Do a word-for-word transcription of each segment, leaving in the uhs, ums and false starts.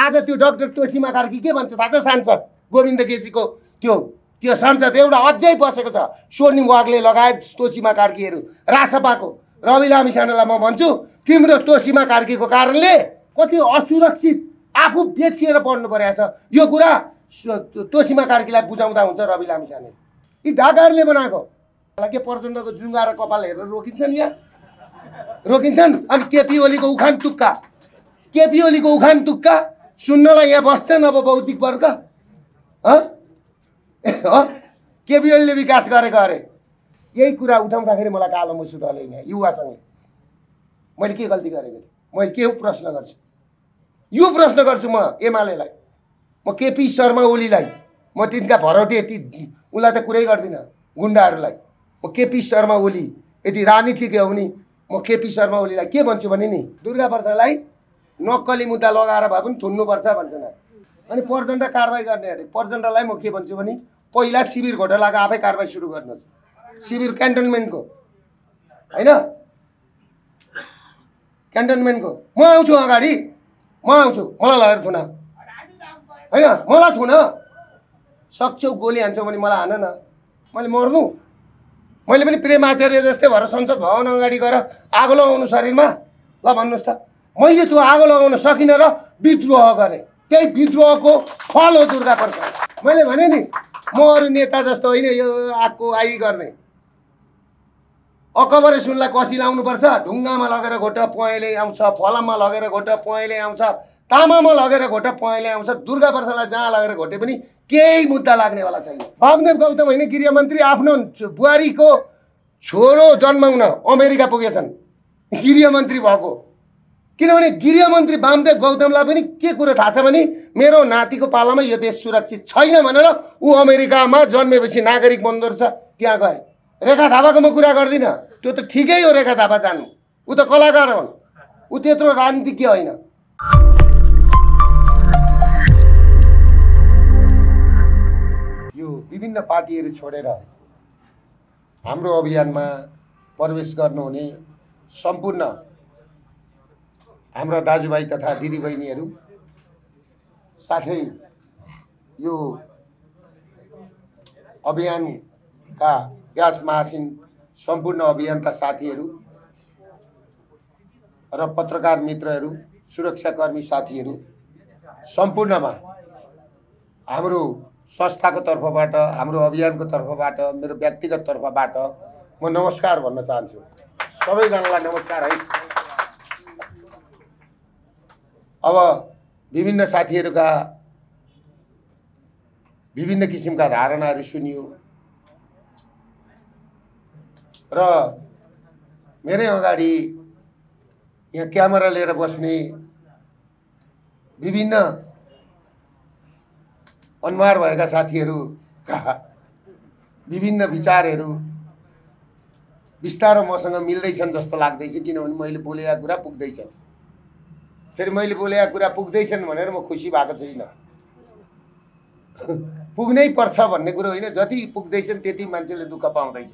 आज त्यो डाक्टर तोसीमा कार्की के भन्छ थाहा छ? सांसद गोविन्द केसीको त्यो त्यो सांसद एउटा अझै बसेको छ, स्वर्णिम वाग्ले लगायत तोसीमा कार्कीहरू रासपाको। रवि लामिछानेलाई म भन्छु, तिम्रो तोसीमा कार्कीको कारणले कति असुरक्षित आफू बेचिएर पढ्नु परेको छ। यो कुरा तोसीमा कार्कीलाई बुझाउँदा हुन्छ रवि लामिछाने। यी ढाकाहरूले बनाएको के प्रचण्डको जुङ्गा र कपाल हेरेर रोकिन्छन् यहाँ रोकिन्छन्। अनि केपी ओलीको उखान तुक्का केपी ओलीको उखान तुक्का सुन्नलाई यहाँ बस्छन् अब बौद्धिक वर्ग। केपी ओलीले विकास गरेको अरे यही कुरा उठाउँदाखेरि मलाई कालो मुसु दले यहाँ युवासँगै मैले के गल्ती गरेको थिएँ? मैले के प्रश्न गर्छु? यो प्रश्न गर्छु म एमालेलाई, म केपी शर्मा ओलीलाई, म तिनका भरौटे यति उसलाई त कुरै गर्दिनँ गुन्डाहरूलाई। म केपी शर्मा ओली यदि राजनीतिज्ञ हो भने म केपी शर्मा ओलीलाई के भन्छु भने नि दुर्गा प्रसादलाई नक्कली मुद्दा लगाएर भए पनि थुन्नुपर्छ भन्छन्। अनि प्रचण्ड कारवाही गर्ने अरे प्रचण्डलाई म के भन्छु भने पहिला शिविर घोटालाको आफै कारवाही सुरु गर्नुहोस्, शिविर क्यान्टनमेन्टको होइन क्यान्टनमेन्टको। म आउँछु अगाडि, म आउँछु, मलाई लगेर थुन होइन, मलाई थुन सक्छौ गोली हान्छौ भने मलाई हान न, मैले मर्नु। मैले पनि प्रेम आचार्य जस्तै भएर संसद भवन अगाडि गएर आगो लगाउनु शरीरमा ल भन्नुहोस् त? मैले त्यो आगो लगाउन सकिनँ र विद्रोह गरेँ, त्यही विद्रोहको फल हो दुर्गा प्रसाद। मैले भने नि म अरू नेता जस्तो होइन यो आगको आइ गर्ने। अकबरे सुनलाई कसी लाउनुपर्छ, ढुङ्गामा लगेर घोटा पहेँले आउँछ, फलाममा लगेर घोटा पहेँले आउँछ, तामामा लगेर घोटा पहेँले आउँछ। दुर्गा प्रसादलाई जहाँ लगेर घोटे पनि केही मुद्दा लाग्नेवाला छैन। वामदेव गौतम होइन गृहमन्त्री आफ्नो बुहारीको छोरो जन्माउन अमेरिका पुगेछन् गृहमन्त्री भएको। किनभने गृहमन्त्री वामदेव गौतमलाई पनि के कुरो थाहा छ भने मेरो नातिको पालामा यो देश सुरक्षित छैन भनेर ऊ अमेरिकामा जन्मेपछि नागरिक बन्दो रहेछ, त्यहाँ गए। रेखा थापाको म कुरा गर्दिनँ, त्यो त ठिकै हो रेखा थापा जानु, ऊ त कलाकार हुन्, ऊ त्यत्रो राजनीतिज्ञ होइन। यो विभिन्न पार्टीहरू छोडेर हाम्रो अभियानमा प्रवेश गर्नुहुने सम्पूर्ण हाम्रा दाजुभाइ तथा दिदीबहिनीहरू साथै यो अभियानका ग्यास महासिन सम्पूर्ण अभियानका साथीहरू र पत्रकार मित्रहरू, सुरक्षाकर्मी साथीहरू सम्पूर्णमा हाम्रो संस्थाको तर्फबाट, हाम्रो अभियानको तर्फबाट, मेरो व्यक्तिगत तर्फबाट म नमस्कार भन्न चाहन्छु। सबैजनालाई नमस्कार है। अब विभिन्न साथीहरूका विभिन्न किसिमका धारणाहरू सुनियो र मेरै अगाडि यहाँ क्यामेरा लिएर बस्ने विभिन्न अनुहार भएका साथीहरूका विभिन्न विचारहरू बिस्तारो मसँग मिल्दैछन् जस्तो लाग्दैछ। किनभने मैले बोलेका कुरा पुग्दैछन्, फेरि मैले बोलेका कुरा पुग्दैछन् भनेर म खुसी भएको छैन। पुग्नै पर्छ भन्ने कुरो होइन, जति पुग्दैछन् त्यति मान्छेले दुःख पाउँदैछ।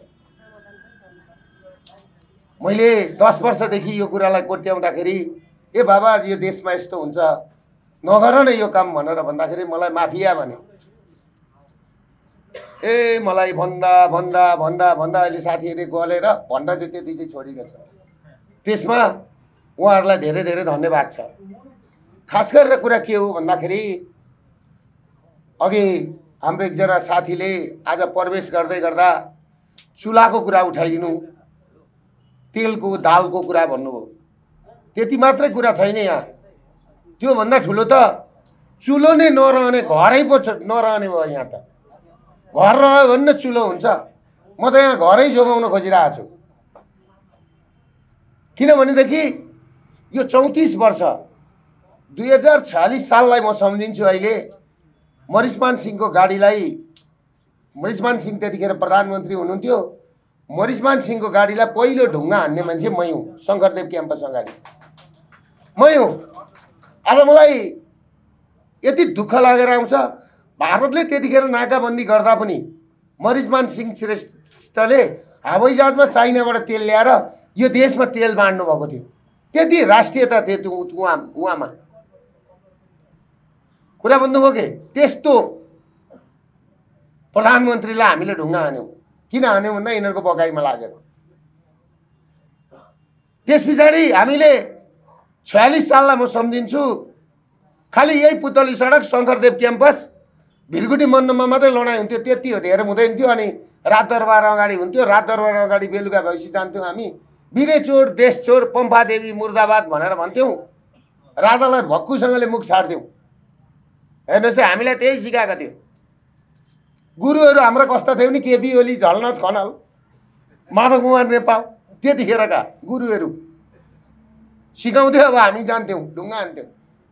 मैले दस वर्षदेखि यो कुरालाई कोट्याउँदाखेरि ए बाबा यो देशमा यस्तो हुन्छ नगर न यो काम भनेर भन्दाखेरि मलाई माफिया भने, ए मलाई भन्दा भन्दा भन्दा भन्दा अहिले साथीहरूले गलेर भन्न चाहिँ त्यति चाहिँ छोडिरहेछ। त्यसमा उहाँहरूलाई धेरै धेरै धन्यवाद छ। खास गरेर कुरा के हो भन्दाखेरि अघि हाम्रो एकजना साथीले आज प्रवेश गर्दै गर्दा चुलाको कुरा उठाइदिनु, तेलको दालको कुरा भन्नुभयो। त्यति मात्रै कुरा छैन यहाँ, त्योभन्दा ठुलो त चुलो नै नरहने घरै पो नरहने भयो। यहाँ त घर रह्यो भने न चुलो हुन्छ। म त यहाँ घरै जोगाउन खोजिरहेको छु। किनभनेदेखि यो चौतिस वर्ष दुई हजार छयालिस साललाई म सम्झिन्छु। अहिले मरिसमान सिंहको गाडीलाई, मरिसमान सिंह त्यतिखेर प्रधानमन्त्री हुनुहुन्थ्यो, मरिसमान सिंहको गाडीलाई पहिलो ढुङ्गा हान्ने मान्छे मै हुँ। शङ्करदेव क्याम्पस अगाडि मै हुँ। आज मलाई यति दुःख लागेर आउँछ, भारतले त्यतिखेर नाकाबन्दी गर्दा पनि मरिसमान सिंह श्रेष्ठले हवाईजहाजमा चाइनाबाट तेल ल्याएर यो देशमा तेल बाँड्नु भएको थियो। त्यति राष्ट्रियता थियो त्यो उहाँ उहाँमा। कुरा बुझ्नुभयो के? त्यस्तो प्रधानमन्त्रीलाई हामीले ढुङ्गा हान्यौँ। किन हान्यौँ भन्दा यिनीहरूको बकाइमा लागेर। त्यस पछाडि हामीले छयालिस साललाई म सम्झिन्छु, खालि यही पुतली सडक शङ्करदेव क्याम्पस भिरगुटी मन्डपमा मात्रै लडाइँ हुन्थ्यो, त्यति हो, धेरै हुँदैन थियो। अनि रात दरबार अगाडि हुन्थ्यो, रात दरबार अगाडि बेलुका भएपछि जान्थ्यौँ हामी। वीरेचोर देशचोर पम्फादेवी मुर्दाबाद भनेर भन्थ्यौँ, राजालाई भक्कुसँगले मुख छाड्थ्यौँ। हेर्नुहोस् है, हामीलाई त्यही सिकाएको थियो। गुरुहरू हाम्रो कस्ता थियो नि, केपी ओली, झलनाथ खनाल, माधव कुमार नेपाल, त्यतिखेरका गुरुहरू सिकाउँथ्यो। अब हामी जान्थ्यौँ, ढुङ्गा हान्थ्यौँ।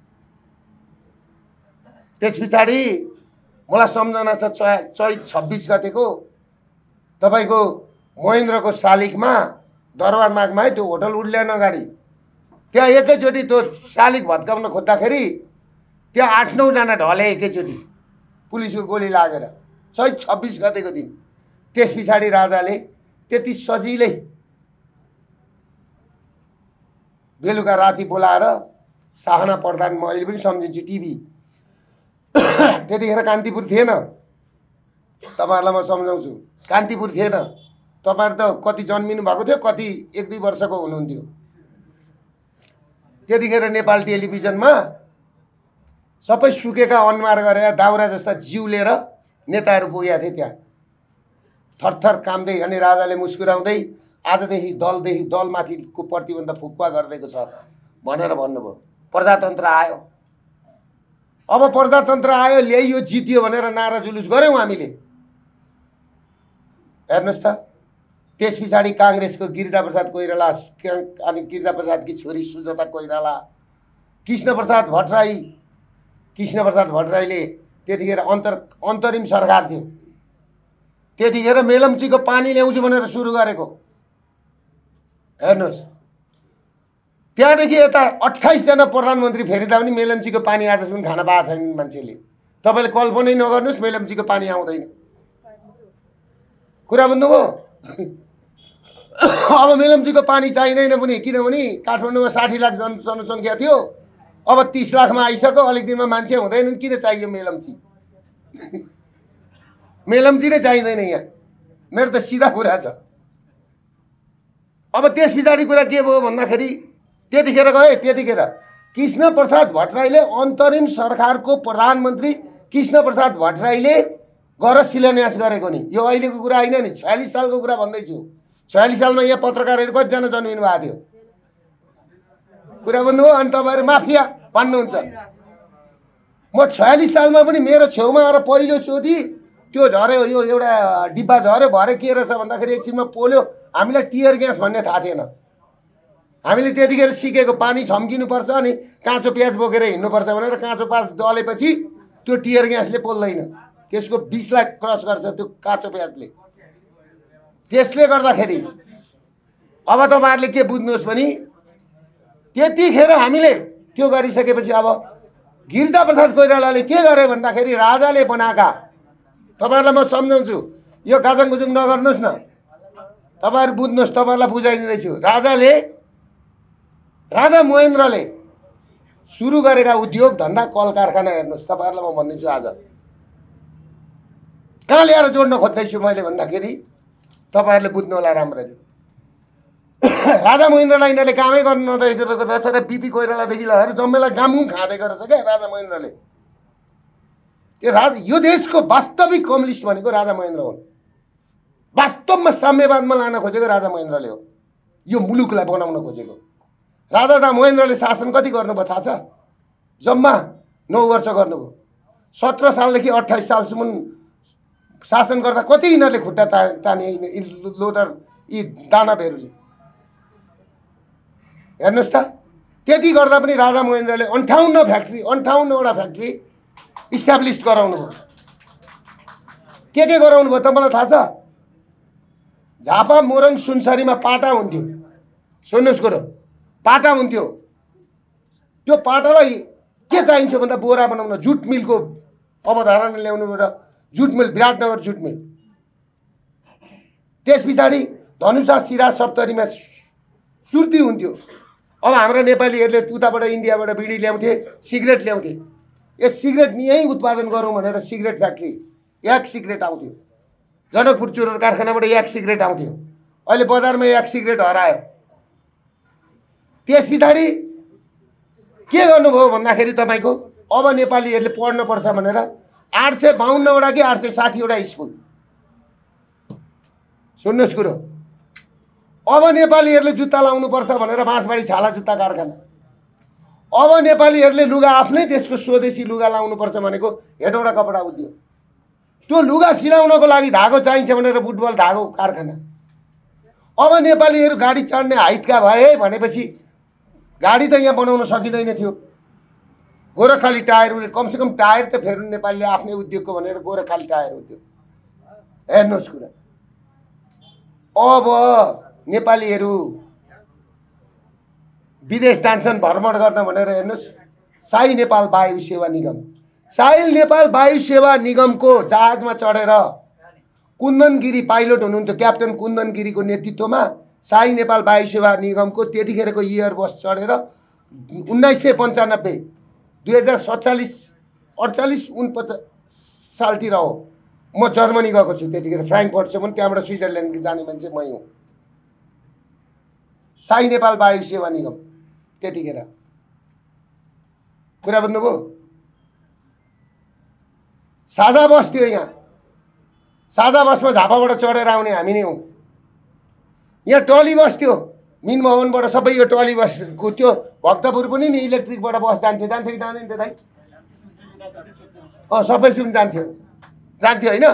त्यस पछाडि मलाई सम्झना छ, चैत छब्बिस गतेको तपाईँको महेन्द्रको शालिगमा दरबार मागमा है, त्यो होटल उड्ल्यान अगाडि त्यहाँ एकैचोटि त्यो शालिग भत्काउन खोज्दाखेरि त्यहाँ आठ नौजना ढले एकैचोटि पुलिसको गोली लागेर, चैत छब्बिस गतेको दिन। त्यस पछाडि राजाले त्यति सजिलै बेलुका राति बोलाएर साहना प्रधान, म अहिले पनि सम्झिन्छु, टिभी त्यतिखेर कान्तिपुर थिएन, तपाईँहरूलाई म सम्झाउँछु, कान्तिपुर थिएन। तपाईँहरू त कति जन्मिनु भएको थियो, कति एक दुई वर्षको हुनुहुन्थ्यो। त्यतिखेर नेपाल टेलिभिजनमा सबै सुकेका अनुहार गरेर दाउरा जस्ता जिउ लिएर नेताहरू पुगेका थिए त्यहाँ, थरथर कामदै। अनि राजाले मुस्कुराउँदै आजदेखि दलदेखि दलमाथिको प्रतिबन्ध फुक्वा गरिदिएको छ भनेर भन्नुभयो। प्रजातन्त्र आयो। अब प्रजातन्त्र आयो, ल्याइयो, जितियो भनेर नारा जुलुस गऱ्यौँ हामीले। हेर्नुहोस् त, त्यस पछाडि काङ्ग्रेसको गिरिजाप्रसाद कोइराला अनि गिरिजाप्रसादकी छोरी सुजाता कोइराला, कृष्णप्रसाद भट्टराई, कृष्णप्रसाद भट्टराईले त्यतिखेर अन्तर अन्तरिम सरकार थियो। त्यतिखेर मेलम्चीको पानी ल्याउँछु भनेर सुरु गरेको। हेर्नुहोस्, त्यहाँदेखि यता अट्ठाइसजना प्रधानमन्त्री फेरिँदा पनि मेलम्चीको पानी आजसम्म खान पाएको छैन मान्छेले। तपाईँले कल्पनै नगर्नुहोस्, मेलम्चीको पानी आउँदैन। कुरा बुझ्नुभयो? अब मेलम्चीको पानी चाहिँदैन पनि, किनभने काठमाडौँमा साठी लाख जन जनसङ्ख्या थियो, अब तीस लाखमा आइसक्यो, अलिक दिनमा मान्छे हुँदैनन्, किन चाहियो मेलम्ची? मेलम्ची नै चाहिँदैन यहाँ, मेरो त सिधा कुरा छ। अब त्यस पछाडि कुरा के भयो भन्दाखेरि त्यतिखेर गए, त्यतिखेर कृष्णप्रसाद भट्टराईले अन्तरिम सरकारको प्रधानमन्त्री कृष्णप्रसाद भट्टराईले गएर शिलान्यास गरेको नि, यो अहिलेको कुरा होइन नि, छयालिस सालको कुरा भन्दैछु। छयालिस सालमा यहाँ पत्रकारहरू कतिजना जन्मिनु भएको थियो? कुरा भन्नुभयो। अनि तपाईँहरू माफिया भन्नुहुन्छ। म छयालिस सालमा पनि मेरो छेउमा आएर पहिलोचोटि त्यो झऱ्यो, यो एउटा डिब्बा झऱ्यो, भरे के रहेछ भन्दाखेरि एकछिनमा पोल्यो, हामीलाई टियर ग्यास भन्ने थाहा थिएन। हामीले त्यतिखेर सिकेको पानी छम्किनुपर्छ अनि काँचो प्याज बोकेर हिँड्नुपर्छ भनेर। काँचो प्याज दलेपछि त्यो टियर ग्यासले पोल्दैन, त्यसको विषलाई क्रस गर्छ त्यो काँचो प्याजले। त्यसले गर्दाखेरि अब तपाईँहरूले के बुझ्नुहोस् भने त्यतिखेर हामीले त्यो गरिसकेपछि अब गिरिजाप्रसाद कोइरालाले के गरे भन्दाखेरि राजाले बनाएका, तपाईँहरूलाई म सम्झाउँछु, यो गाजाङगुजुङ नगर्नुहोस् न, तपाईँहरू बुझ्नुहोस्, तपाईँहरूलाई बुझाइदिँदैछु। राजाले राजा महेन्द्रले सुरु गरेका उद्योग धन्दा कल कारखाना हेर्नुहोस्, तपाईँहरूलाई म भनिदिन्छु आज कहाँ ल्याएर जोड्न खोज्दैछु मैले भन्दाखेरि तपाईँहरूले बुझ्नु होला राम्ररी। राजा महेन्द्रलाई यिनीहरूले कामै गर्नु नदिएको रहेछ र बिपी कोइरालादेखि लगाएर जम्मैलाई गामगुम खाँदैको रहेछ क्या राजा महेन्द्रले। त्यो राजा, यो देशको वास्तविक कम्युनिस्ट भनेको राजा महेन्द्र हुन्। वास्तवमा साम्यवादमा लान खोजेको राजा महेन्द्रले हो, यो मुलुकलाई बनाउन खोजेको। राजा महेन्द्रले शासन कति गर्नुभयो थाहा छ? जम्मा नौ वर्ष गर्नुभयो। सत्र सालदेखि अट्ठाइस सालसम्म शासन गर्दा कति यिनीहरूले खुट्टा ता ताने लोदर यी दानवहरूले। हेर्नुहोस् त, त्यति गर्दा पनि राजा महेन्द्रले अन्ठाउन्न फ्याक्ट्री अन्ठाउन्नवटा फ्याक्ट्री इस्टाब्लिस गराउनु भयो। के के गराउनु भयो तपाईँलाई थाहा छ? झापा मोरङ सुनसरीमा पाटा हुन्थ्यो, सुन्नुहोस् कुरो, पाटा हुन्थ्यो। त्यो पाटालाई के चाहिन्छ भन्दा बोरा बनाउन जुट मिलको अवधारणा ल्याउनु र जुट मिल, विराटनगर जुट मिल। त्यस पछाडि धनुषा सिरा सप्तरीमा सुर्ती हुन्थ्यो। अब हाम्रो नेपालीहरूले उताबाट इन्डियाबाट बिडी ल्याउँथे, सिगरेट ल्याउँथे। ए सिगरेट नि यहीँ उत्पादन गरौँ भनेर सिगरेट फ्याक्ट्री एक सिगरेट आउँथ्यो, जनकपुर चुरोट कारखानाबाट एक सिगरेट आउँथ्यो, अहिले बजारमा एक सिगरेट हरायो। त्यस पछाडि के गर्नुभयो भन्दाखेरि तपाईँको अब नेपालीहरूले पढ्नुपर्छ भनेर आठ सय बाहन्नवटा कि आठ सय साठीवटा स्कुल, सुन्नुहोस् कुरो, अब नेपालीहरूले जुत्ता लाउनुपर्छ भनेर बाँसबाडी छाला जुत्ता कारखाना, अब नेपालीहरूले लुगा आफ्नै देशको स्वदेशी लुगा लाउनुपर्छ भनेको हेटौँडा कपडा उद्योग, त्यो लुगा सिलाउनको लागि धागो चाहिन्छ भनेर बुटबल धागो कारखाना, अब नेपालीहरू गाडी चढ्ने हाइटका भए भनेपछि गाडी त यहाँ बनाउन सकिँदैन थियो। गोरखाली टायर, कमसेकम टायर त फेर्नु नेपालीले आफ्नै उद्योगको भनेर गोरखाली टायर उद्योग। हेर्नुहोस् कुरा, अब नेपालीहरू विदेश जान्छन् भ्रमण गर्न भनेर हेर्नुहोस्, साई नेपाल वायु सेवा निगम, साई नेपाल वायु सेवा निगमको जहाजमा चढेर कुन्दन गिरी पाइलट हुनुहुन्थ्यो, क्याप्टन कुन्दन गिरीको नेतृत्वमा साई नेपाल वायु सेवा निगमको त्यतिखेरको इयर बस चढेर उन्नाइस सय पन्चानब्बे दुई हजार सत्तालिस अडचालिस उनपचास सालतिर हो, म जर्मनी गएको छु त्यतिखेर, फ्र्याङ्कफर्टसम्म, त्यहाँबाट स्विजरल्यान्ड जाने मान्छे मै हुँ। साई नेपाल वायु सेवा निगम त्यतिखेर, कुरा बुझ्नुभयो? साझा बस थियो यहाँ, साझा बसमा झापाबाट चढेर आउने हामी नै हौँ। यहाँ टली बस थियो मिन भवनबाट, सबै यो टली बस कुद्थ्यो। भक्तपुर पनि नि इलेक्ट्रिकबाट बस जान्थ्यो, जान्थ्यो कि जाँदैन थियो दाइ? अँ सबै सुन जान्थ्यो, जान्थ्यो होइन।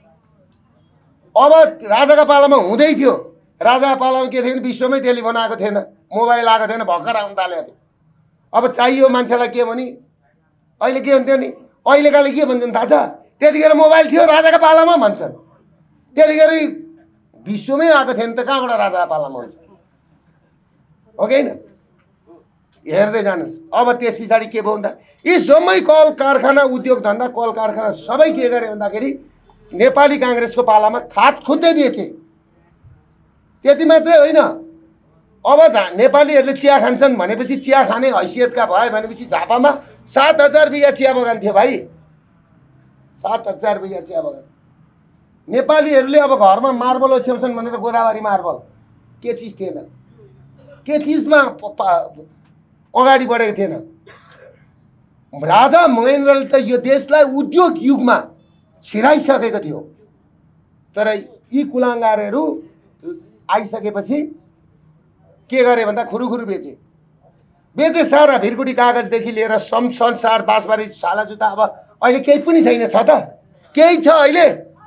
अब राजाका पालामा हुँदै थियो, राजाका पालामा के थियो भने विश्वमै टेलिफोन आएको थिएन, मोबाइल आएको थिएन, भर्खर आउनु थालेको थियो। अब चाहियो मान्छेलाई के भने अहिले के हुन्थ्यो नि, अहिलेकाले के भन्छन् थाहा छ? त्यतिखेर मोबाइल थियो राजाका पालामा भन्छन्, त्यतिखेर विश्वमै आएको थिएन त कहाँबाट राजाका पालामा हुन्छ, हो कि होइन? हेर्दै जानुहोस्। अब त्यस पछाडि के भयो भन्दा यी जम्मै कल कारखाना उद्योग धन्दा कल कारखाना सबै के गरे भन्दाखेरि नेपाली काङ्ग्रेसको पालामा खात खुद्दै बेचे। त्यति मात्रै होइन, अब झा नेपालीहरूले चिया खान्छन् भनेपछि चिया खाने हैसियतका भए भनेपछि झापामा सात हजार बिघा चिया बगान थियो भाइ, सात हजार बिघा चिया बगान। नेपालीहरूले अब घरमा मार्बल ओछ्याउँछन् भनेर गोदावरी मार्बल के चिज थिएन, के चिजमा अगाडि बढेको थिएन। राजा महेन्द्रले त यो देशलाई उद्योग युगमा छिराइसकेको थियो, तर यी कुलाङ्गारहरू आइसकेपछि के गरे भन्दा खुरुखुरु बेचे बेचे सारा भिरकुटी कागजदेखि लिएर सम संसार बाँसबारी छाला जुत्ता। अब अहिले केही पनि छैन, छ त केही छ अहिले?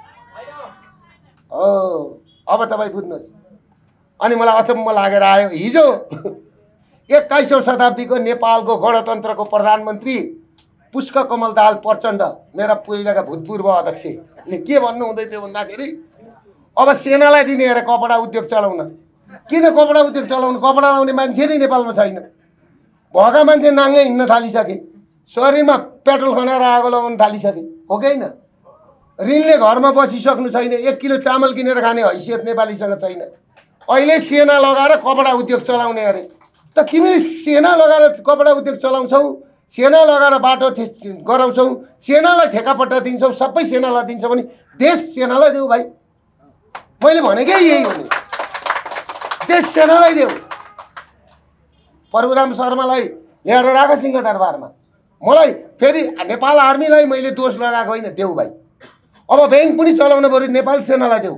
हो, अब तपाईँ बुझ्नुहोस्। अनि मलाई अचम्म लागेर आयो, हिजो एक्काइसौँ शताब्दीको नेपालको गणतन्त्रको प्रधानमन्त्री पुष्पकमल दाहाल प्रचण्ड, मेरा पहिलाका भूतपूर्व अध्यक्षले के भन्नु हुँदै थियो भन्दाखेरि अब सेनालाई दिने अरे कपडा उद्योग चलाउन। किन कपडा उद्योग चलाउनु? कपडा लाउने मान्छे नै नेपालमा छैन, भएका मान्छे नाङ्गै हिँड्न थालिसके, शरीरमा पेट्रोल खनाएर आगो लगाउन थालिसके, हो कि होइन? ऋणले घरमा बसिसक्नु छैन, एक किलो चामल किनेर खाने हैसियत नेपालीसँग छैन। अहिले सेना लगाएर कपडा उद्योग चलाउने अरे। त तिमीले सेना लगाएर कपडा उद्योग चलाउँछौ, सेना लगाएर बाटो गराउँछौ, सेनालाई ठेकापट्टा दिन्छौ, सबै सेनालाई दिन्छौ भने देश सेनालाई देऊ भाइ। मैले भनेकै यही हो नि, देश सेनालाई देऊ। परशुराम शर्मालाई ल्याएर राख सिंहदरबारमा, मलाई फेरि नेपाल आर्मीलाई मैले दोष लगाएको होइन, देऊ भाइ। अब ब्याङ्क पनि चलाउन बरु नेपाल सेनालाई देऊ।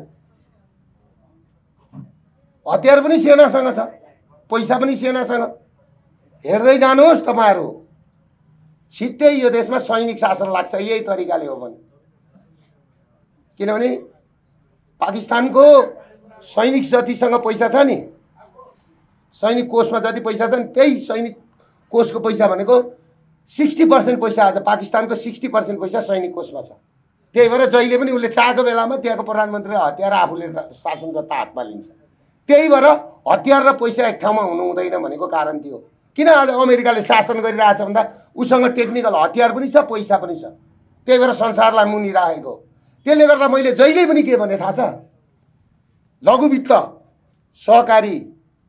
हतियार पनि सेनासँग छ, पैसा पनि सेनासँग। हेर्दै जानुहोस् तपाईँहरू, छिट्टै यो देशमा सैनिक शासन लाग्छ यही तरिकाले हो भने। किनभने पाकिस्तानको सैनिक जतिसँग पैसा छ नि, सैनिक कोषमा जति पैसा छ नि, त्यही सैनिक कोषको पैसा भनेको सिक्सटी पर्सेन्ट पैसा आज पाकिस्तानको सिक्सटी पर्सेन्ट पैसा सैनिक कोषमा छ। त्यही भएर जहिले पनि उसले चाहेको बेलामा त्यहाँको प्रधानमन्त्रीले हतियार आफूले शासन जता हातमा लिन्छ। त्यही भएर हतियार र पैसा एक ठाउँमा हुनु हुँदैन भनेको कारण त्यो। किन आज अमेरिकाले शासन गरिरहेछ भन्दा उसँग टेक्निकल हतियार पनि छ, पैसा पनि छ, त्यही भएर संसारलाई मुनि राखेको। त्यसले गर्दा मैले जहिले पनि के भने थाहा छ, लघु वित्त, सहकारी,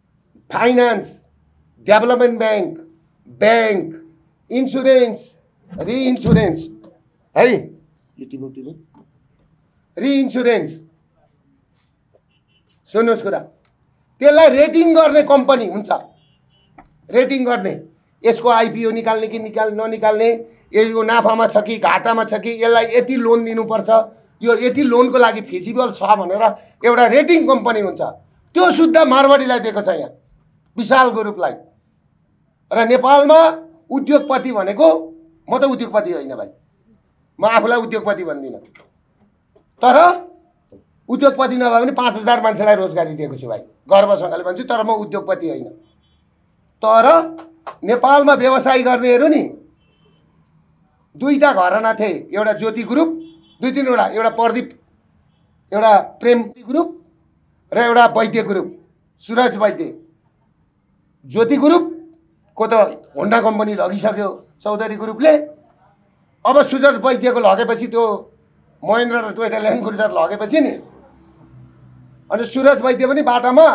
finance, development bank, bank, insurance, reinsurance है, यो टिपो टिपो रिइन्सुरेन्स। सुन्नुहोस् कुरा, त्यसलाई रेटिङ गर्ने कम्पनी हुन्छ, रेटिङ गर्ने, यसको आइपिओ निकाल्ने कि निकाल ननिकाल्ने, यो नाफामा छ कि घाटामा छ कि, यसलाई यति लोन दिनुपर्छ, यो यति लोनको लागि फिजिबल छ भनेर एउटा रेटिङ कम्पनी हुन्छ। त्यो शुद्ध मारवाडीलाई दिएको छ यहाँ, विशाल ग्रुपलाई। र नेपालमा उद्योगपति भनेको, म त उद्योगपति होइन भाइ, म आफूलाई उद्योगपति भन्दिनँ, तर उद्योगपति नभए पनि पाँच हजार मान्छेलाई रोजगारी दिएको छु भाइ, गर्वसँगले भन्छु। तर म उद्योगपति होइन। तर नेपालमा व्यवसाय गर्नेहरू नि दुईटा घराना थिए, एउटा ज्योति ग्रुप, दुई तिनवटा, एउटा प्रदीप, एउटा प्रेम ग्रुप र एउटा वैद्य ग्रुप, सुरज वैद्य। ज्योति ग्रुपको त होन्डा कम्पनी लगिसक्यो चौधरी ग्रुपले, अब सुरज वैद्यको लगेपछि त्यो महेन्द्र र टोयोटा ल्यान्ड क्रुजर लगेपछि नि, अनि सुरज वैद्य पनि बाटामा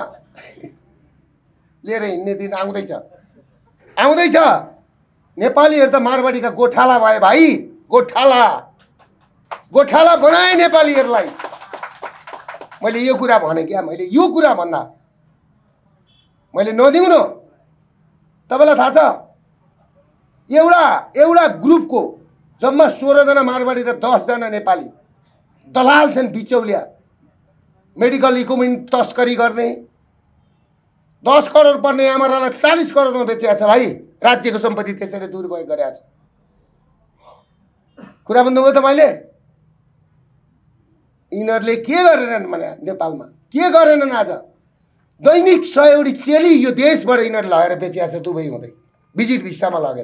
लिएर हिँड्ने दिन आउँदैछ, आउँदैछ। नेपालीहरू त मारवाडीका गोठाला भए भाइ, गोठाला गोठाला बनाए नेपालीहरूलाई। मैले यो कुरा भने क्या, मैले यो कुरा भन्दा मैले नदिउँ न, तपाईँलाई थाहा छ एउटा एउटा ग्रुपको जम्मा सोह्रजना मारवाडी र दसजना नेपाली दलाल छन्, बिचौलिया, मेडिकल इक्विपमेन्ट तस्करी गर्ने, दस करोड पर्ने आमारालाई चालीस करोडमा बेचेको छ भाइ। राज्यको सम्पत्ति त्यसरी दुरुपयोग गरेको छ। कुरा बुझ्नुभयो त मैले? यिनीहरूले के गरेनन् भने नेपालमा के गरेनन्? आज दैनिक सयौडी चेली यो देशबाट यिनीहरू लगेर बेचिया छ, दुबई हुँदै भिजिट भिसामा लगेर।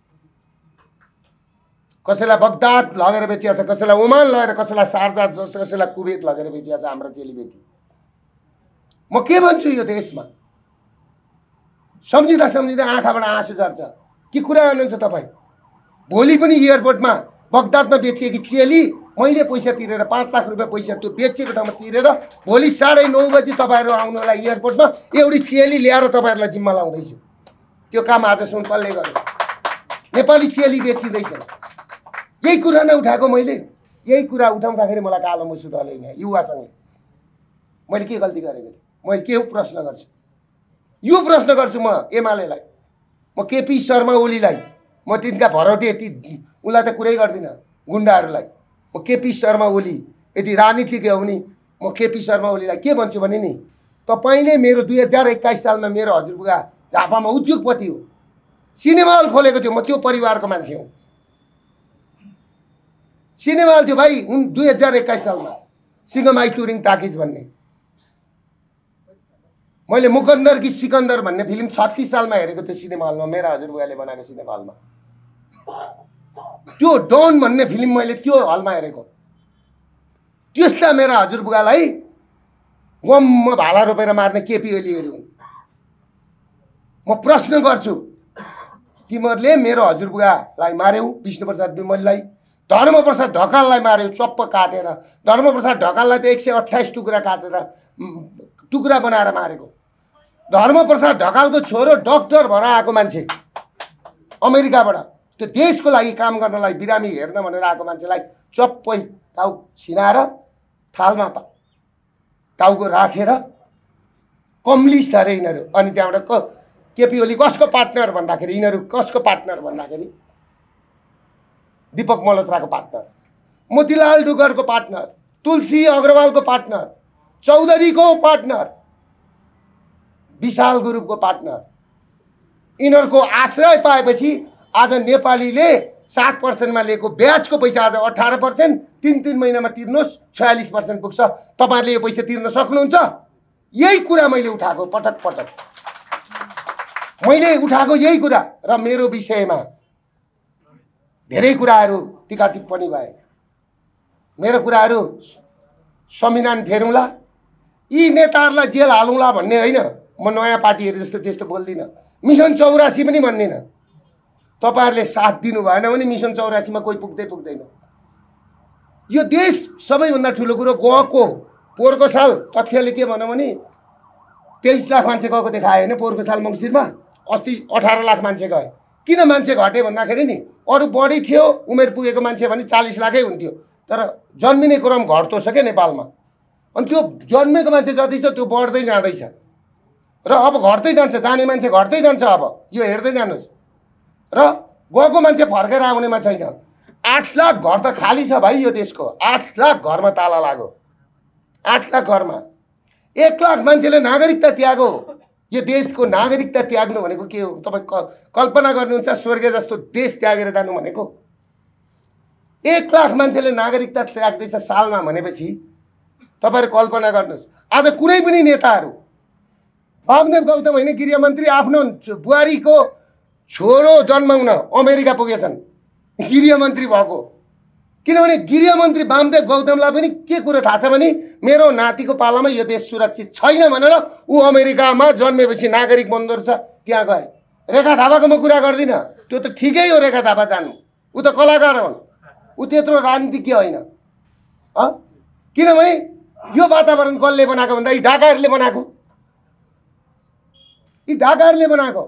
कसैलाई बगदाद लगेर बेचिया छ, कसैलाई ओमान लगेर, कसैलाई शारजा, कसैलाई कुवेत लगेर बेचिया छ हाम्रो चेली बेटी। म के भन्छु, यो देशमा सम्झिँदा सम्झिँदा आँखाबाट आँसु झर्छ। के कुरा गर्नुहुन्छ तपाईँ? भोलि पनि एयरपोर्टमा बगदादमा बेचिएकी चेली मैले पैसा तिरेर पाँच लाख रुपियाँ पैसा त्यो बेचेको ठाउँमा तिरेर भोलि साढे नौ बजी तपाईँहरू आउनु होला एयरपोर्टमा, एउटी चेली ल्याएर तपाईँहरूलाई जिम्मा लाउँदैछु। त्यो काम आज सुनपालले गर्यो, नेपाली चेली बेचिँदैछ। यही कुरा नै उठाएको मैले, यही कुरा उठाउँदाखेरि मलाई कालो मुसु दले यहाँ युवासँगै मैले के गल्ती गरेको थिएँ? मैले के प्रश्न गर्छु, यो प्रश्न गर्छु म एमालेलाई, म केपी शर्मा ओलीलाई, म तिनका भरौटे यति उसलाई त कुरै गर्दिनँ, गुन्डाहरूलाई। म केपी शर्मा ओली यदि राजनीतिज्ञ हो भने म केपी शर्मा ओलीलाई के भन्छु भने नि, तपाईँले मेरो दुई हजार एक्काइस सालमा मेरो हजुरबुवा झापामा उद्योगपति हो, सिनेमा हल खोलेको थियो, म त्यो परिवारको मान्छे हुँ। सिनेमा हल थियो भाइ उन दुई हजार एक्काइस सालमा, सिंहमाई टुरिङ टाकिज भन्ने। मैले मुकन्दर कि सिकन्दर भन्ने फिल्म छत्तीस सालमा हेरेको थियो सिनेमा हलमा, मेरा हजुरबुवाले बनाएको सिनेमा हलमा। त्यो डन भन्ने फिल्म मैले त्यो हलमा हेरेको। त्यस्ता मेरा हजुरबुवालाई गम्म भाला रोपेर मार्ने केपी ओलीहरू हुन्। म प्रश्न गर्छु, तिमीहरूले मेरो हजुरबुवालाई मार्यौ, विष्णुप्रसाद विमललाई, धर्मप्रसाद ढकाललाई मार्यौ चप्प काटेर, धर्मप्रसाद ढकाललाई त एक सय अट्ठाइस टुक्रा काटेर टुक्रा बनाएर मारेको। धर्मप्रसाद ढकालको छोरो डक्टर भएर आएको मान्छे अमेरिकाबाट, त्यो देशको लागि काम गर्नलाई, बिरामी हेर्न भनेर आएको मान्छेलाई चप्पै टाउ छिनाएर थालमा टाउको राखेर कम्युनिस्ट अरे यिनीहरू। अनि त्यहाँबाट क केपी ओली कसको पार्टनर भन्दाखेरि, यिनीहरू कसको पार्टनर भन्दाखेरि दीपक मल्होत्राको पार्टनर, मोतीलाल डुगरको पार्टनर, तुलसी अग्रवालको पार्टनर, चौधरीको पार्टनर, विशाल ग्रुपको पार्टनर। यिनीहरूको आश्रय पाएपछि आज नेपालीले सात पर्सेन्टमा लिएको ब्याजको पैसा आज अठार पर्सेन्ट, तिन तिन महिनामा तिर्नुहोस् छयालिस पर्सेन्ट पुग्छ। तपाईँहरूले यो पैसा तिर्न सक्नुहुन्छ? यही कुरा मैले उठाएको पटक पटक, मैले उठाएको यही कुरा। र मेरो विषयमा धेरै कुराहरू टिका टिप्पणी भए, मेरो कुराहरू संविधान फेरौँला, यी नेताहरूलाई जेल हालौँला भन्ने होइन। म नयाँ पार्टीहरू जस्तो त्यस्तो बोल्दिनँ, मिसन चौरासी पनि भन्दिनँ। तपाईँहरूले साथ दिनु भएन भने मिसन चौरासीमा कोही पुग्दै पुग्दैन। यो देश सबैभन्दा ठुलो कुरो गएको पोहोरको साल तथ्यले के भन्यो भने तेइस लाख मान्छे गएको देखायो होइन पोहोरको साल मङ्सिरमा, अस्ति अठार लाख मान्छे गए। किन मान्छे घटे भन्दाखेरि नि अरू बढी थियो उमेर पुगेको मान्छे भने चालीस लाखै हुन्थ्यो, तर जन्मिने क्रम घट्दो छ क्या नेपालमा। अनि त्यो जन्मेको मान्छे जति छ त्यो बढ्दै जाँदैछ र अब घट्दै जान्छ, जाने मान्छे घट्दै जान्छ। अब यो हेर्दै जानुहोस् र गएको मान्छे फर्केर आउनेमा छैन। आठ लाख घर त खाली छ भाइ यो देशको, आठ लाख घरमा ताला लाग्यो, आठ लाख घरमा। एक लाख मान्छेले नागरिकता त्यागो। यो देशको नागरिकता त्याग्नु भनेको के हो तपाईँ कल्पना गर्नुहुन्छ? स्वर्ग जस्तो देश त्यागेर जानु भनेको। एक लाख मान्छेले नागरिकता त्याग्दैछ सालमा भनेपछि तपाईँहरू कल्पना गर्नुहोस्। आज कुनै पनि नेताहरू, वामदेव गौतम होइन गृहमन्त्री, आफ्नो बुहारीको छोरो जन्माउन अमेरिका पुगेछन् गृहमन्त्री भएको। किनभने गृहमन्त्री वामदेव गौतमलाई पनि के कुरो थाहा छ भने मेरो नातिको पालामा यो देश सुरक्षित छैन भनेर ऊ अमेरिकामा जन्मेपछि नागरिक बन्दो रहेछ, त्यहाँ गए। रेखा थापाको म कुरा गर्दिनँ, त्यो त ठिकै हो रेखा थापा जानु, ऊ त कलाकार हुन्, ऊ त्यत्रो राजनीतिज्ञ होइन। किनभने यो वातावरण कसले बनाएको भन्दा यी ढाकाहरूले बनाएको, यी ढाकाहरूले बनाएको।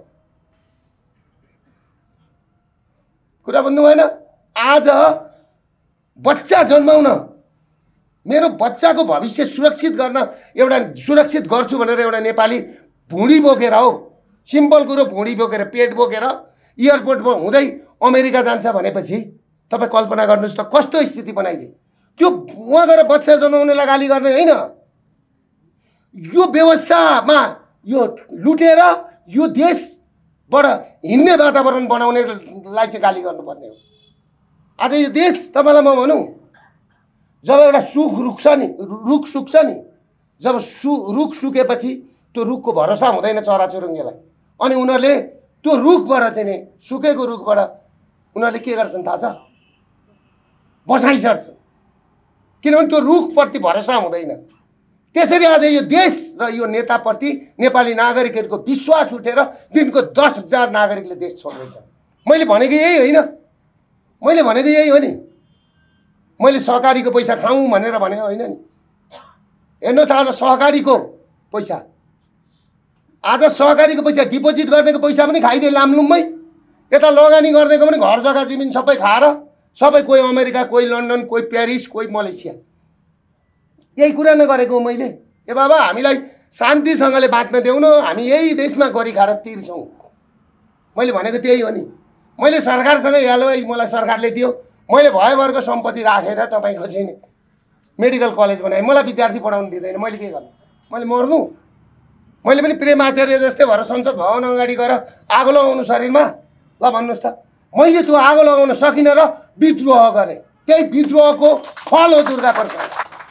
कुरा भन्नु भएन। आज बच्चा जन्माउन, मेरो बच्चाको भविष्य सुरक्षित गर्न, एउटा सुरक्षित गर्छु भनेर एउटा नेपाली भुँडी बोकेर हो, सिम्पल कुरो, भुँडी बोकेर पेट बोकेर एयरपोर्टमा हुँदै अमेरिका जान्छ भनेपछि तपाईँ कल्पना गर्नुहोस् त कस्तो स्थिति बनाइदिए। त्यो उहाँ गएर बच्चा जन्माउनेलाई गाली गर्ने होइन, यो व्यवस्थामा यो लुटेर यो देशबाट हिँड्ने वातावरण बनाउनेलाई चाहिँ गाली गर्नुपर्ने हो। आज यो देश तपाईँलाई म भनौँ, जब एउटा सुख रुख्छ नि, रुख सुक्छ नि, जब सु रुख सुकेपछि त्यो रुखको भरोसा हुँदैन चराचुरुङ्गीलाई, अनि उनीहरूले त्यो रुखबाट चाहिँ नि, सुकेको रुखबाट उनीहरूले के गर्छन् थाहा छ? बसाइ सर्छन्, किनभने त्यो रुखप्रति भरोसा हुँदैन। त्यसरी आज यो देश र यो नेताप्रति नेपाली नागरिकहरूको विश्वास उठेर दिनको दस हजार नागरिकले देश छोड्दैछन्। मैले भनेको यही होइन, मैले भनेको यही हो नि। मैले सहकारीको पैसा खाऊँ भनेर भनेको होइन नि। हेर्नुहोस् आज सहकारीको पैसा, आज सहकारीको पैसा डिपोजिट गर्नेको पैसा पनि खाइदिए लामलुममै, यता लगानी गर्नेको पनि घर जग्गा जमिन सबै खाएर, सबै कोही अमेरिका, कोही लन्डन, कोही प्यारिस, कोही मलेसिया। यही कुरा नगरेको मैले। ए बाबा हामीलाई शान्तिसँगले बाँच्न देऊ न, हामी यही देशमा गरी खाएर तिर्छौँ। मैले भनेको त्यही हो नि। मैले सरकारसँगै हेलो मलाई सरकारले दियो, मैले भयभरको सम्पत्ति राखेर तपाईँको चाहिँ मेडिकल कलेज बनाएँ, मलाई विद्यार्थी पढाउनु दिँदैन, मैले के गर्नु? मैले मर्नु? मैले पनि प्रेम आचार्य जस्तै भएर संसद भवन अगाडि गएर आगो लगाउनु शरीरमा? ल भन्नुहोस् त। मैले त्यो आगो लगाउन सकिनँ र विद्रोह गरेँ, त्यही विद्रोहको फल हो दुर्गा प्रसाद।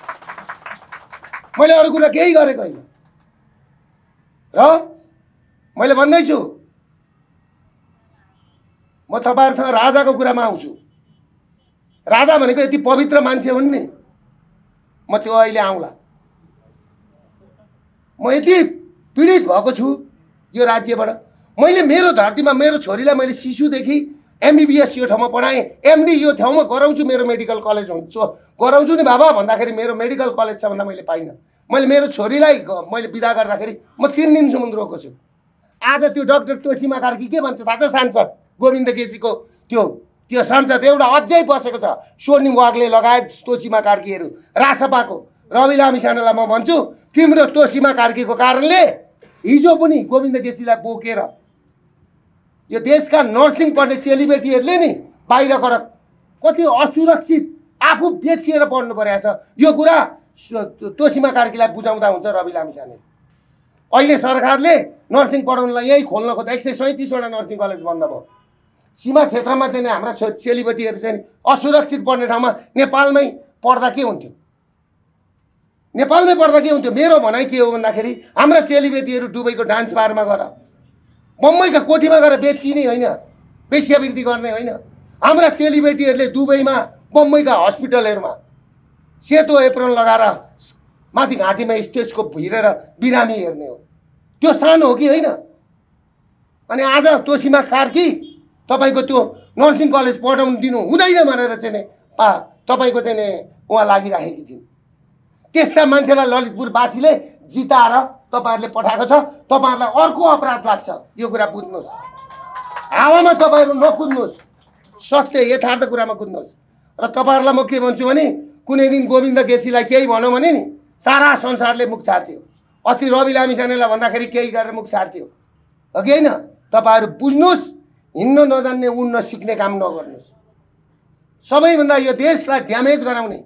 मैले अरू कुरा केही गरेको होइन। र मैले भन्दैछु, म तपाईँहरूसँग राजाको कुरामा आउँछु। राजा भनेको यति पवित्र मान्छे हुन् नि, म त्यो अहिले आउँला। म यति पीडित भएको छु यो राज्यबाट। मैले मेरो धरतीमा मेरो छोरीलाई मैले शिशुदेखि एमबिबिएस यो ठाउँमा पढाएँ, एमडी यो ठाउँमा गराउँछु, मेरो मेडिकल कलेज हुन्छ गराउँछु नि बाबा भन्दाखेरि मेरो मेडिकल कलेज छ भन्दा मैले पाइनँ। मैले मेरो छोरीलाई मैले बिदा गर्दाखेरि म तिन दिनसम्म रोएको छु। आज त्यो डाक्टर तोसीमा कार्की के भन्छ थाहा छ? सांसद गोविन्द केसीको त्यो त्यो सांसद एउटा अझै बसेको छ, स्वर्णिम वाग्ले लगायत तोसीमा कार्कीहरू, रासपाको रवि लामिछानेलाई म भन्छु तिम्रो तोसीमा कार्कीको कारणले हिजो पनि गोविन्द केसीलाई बोकेर यो देशका नर्सिङ पढ्ने चेलीबेटीहरूले नि बाहिर गएर कति असुरक्षित आफू बेचिएर पढ्नु परेको छ। यो कुरा तोसीमा कार्कीलाई बुझाउँदा हुन्छ रवि लामिछाने। अहिले सरकारले नर्सिङ पढाउनलाई यही खोल्न खोज्दा एक सय सैँतिसवटा नर्सिङ कलेज बन्द भयो। सीमा क्षेत्रमा चाहिँ हाम्रा चेलीबेटीहरू चाहिँ असुरक्षित पढ्ने ठाउँमा नेपालमै पढ्दा के हुन्थ्यो? नेपालमै पढ्दा के हुन्थ्यो? मेरो भनाइ के हो भन्दाखेरि हाम्रा चेलीबेटीहरू दुबईको डान्स बारमा गएर, बम्बईका कोठीमा गएर बेचिने होइन, वेश्यावृत्ति गर्ने होइन। हाम्रा चेलीबेटीहरूले दुबईमा बम्बईका हस्पिटलहरूमा सेतो एप्रोन लगाएर माथि घाँटीमा स्टेजको भिरेर बिरामी हेर्ने हो। त्यो सानो हो कि होइन? अनि आज तोसीमा कार्की तपाईँको त्यो नर्सिङ कलेज पढाउनु दिनु हुँदैन भनेर चाहिँ नि तपाईँको चाहिँ नि उहाँ लागिराखेकी छिन्। त्यस्ता मान्छेलाई ललितपुरवासीले जिताएर तपाईँहरूले पठाएको छ। तपाईँहरूलाई अर्को अपराध लाग्छ, यो कुरा बुझ्नुहोस्। हावामा तपाईँहरू नकुद्नुहोस्, सत्य यथार्थ कुरामा कुद्नुहोस्। र तपाईँहरूलाई म के भन्छु भने कुनै दिन गोविन्द केसीलाई केही भनौँ भने नि सारा संसारले मुख छाड्थ्यो। अस्ति रवि लामिछानेलाई भन्दाखेरि केही गरेर मुख छाड्थ्यो, हो कि होइन? तपाईँहरू बुझ्नुहोस्, हिँड्न नजान्ने उड्न सिक्ने काम नगर्नुहोस्। सबैभन्दा यो देशलाई ड्यामेज गराउने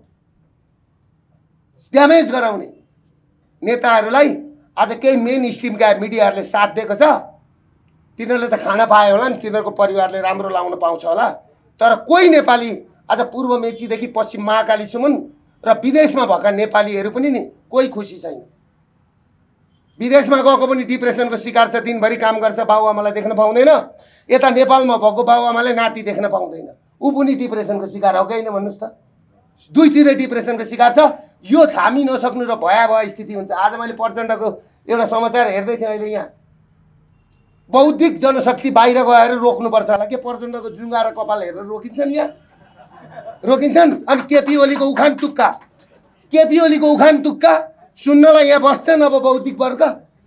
ड्यामेज गराउने नेताहरूलाई आज केही मेन स्ट्रिमका मिडियाहरूले साथ दिएको छ। तिनीहरूले त खाना पायो होला नि, तिनीहरूको परिवारले राम्रो लाउन पाउँछ होला। तर कोही नेपाली आज पूर्व मेचीदेखि पश्चिम महाकालीसम्म र विदेशमा भएका नेपालीहरू पनि नि कोही खुसी छैन। विदेशमा गएको पनि डिप्रेसनको शिकार छ, दिनभरि काम गर्छ, बाबुआमालाई देख्न पाउँदैन। यता नेपालमा भएको बाबुआमाले नाति देख्न पाउँदैन, ऊ पनि डिप्रेसनको शिकार हो कि होइन भन्नुहोस् त? दुईतिर डिप्रेसनको शिकार छ। यो थामी नसक्नु र भयावह स्थिति हुन्छ। आज मैले प्रचण्डको एउटा समाचार हेर्दै थिएँ अहिले, यहाँ बौद्धिक जनशक्ति बाहिर गएर रोक्नुपर्छ होला के? प्रचण्डको जुङ्गा र कपाल हेरेर रोकिन्छन्? यहाँ रोकिन्छन्? अनि केपी ओलीको उखान तुक्का केपी ओलीको उखान तुक्का सुन्नलाई यहाँ बस्छन् अब बौद्धिक वर्ग।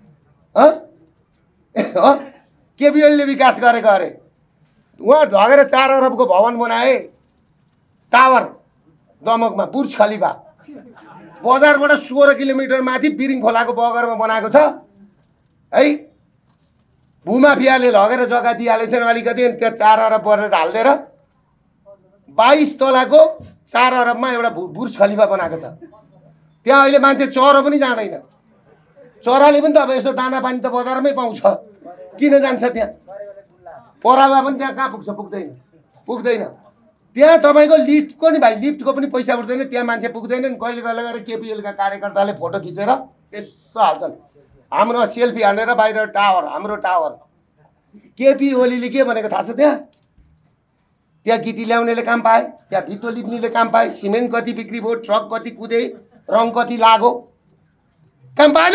केपी ओलीले विकास गरेको अरे, उहाँ ढगेर चार अरबको भवन बनाए, टावर दमकमा, बुर्ज खलिफा बजारबाट सोह्र किलोमिटर माथि बिरिङ खोलाको बगरमा बनाएको छ है। भूमाफियाले लगेर जग्गा दिइहालेछन् अलिकति, अनि त्यहाँ चार अरब गरेर हालिदिएर बाइस तलाको चार अरबमा एउटा बुर्ज खलिफा बनाएको छ। त्यहाँ अहिले मान्छे चरो पनि जाँदैन। चराले पनि त अब यसो दाना पानी त बजारमै पाउँछ, किन जान्छ त्यहाँ? परावा पनि त्यहाँ कहाँ पुग्छ? पुग्दैन पुग्दैन त्यहाँ तपाईँको लिफ्टको नि भाइ, लिफ्टको पनि पैसा उठ्दैन, त्यहाँ मान्छे पुग्दैनन्। कहिले कहिले गएर केपी ओलीका कार्यकर्ताले फोटो खिचेर यसो हाल्छन्, हाम्रो सेल्फी हानेर बाहिर टावर, हाम्रो टावर। केपी ओलीले के भनेको थाहा छ? त्यहाँ त्यहाँ गिटी ल्याउनेले काम पाए, त्यहाँ भित्तो लिप्नेले काम पाए, सिमेन्ट कति बिक्री भयो, ट्रक कति कुदे, रङ कति लाग्यो, काम पाएन?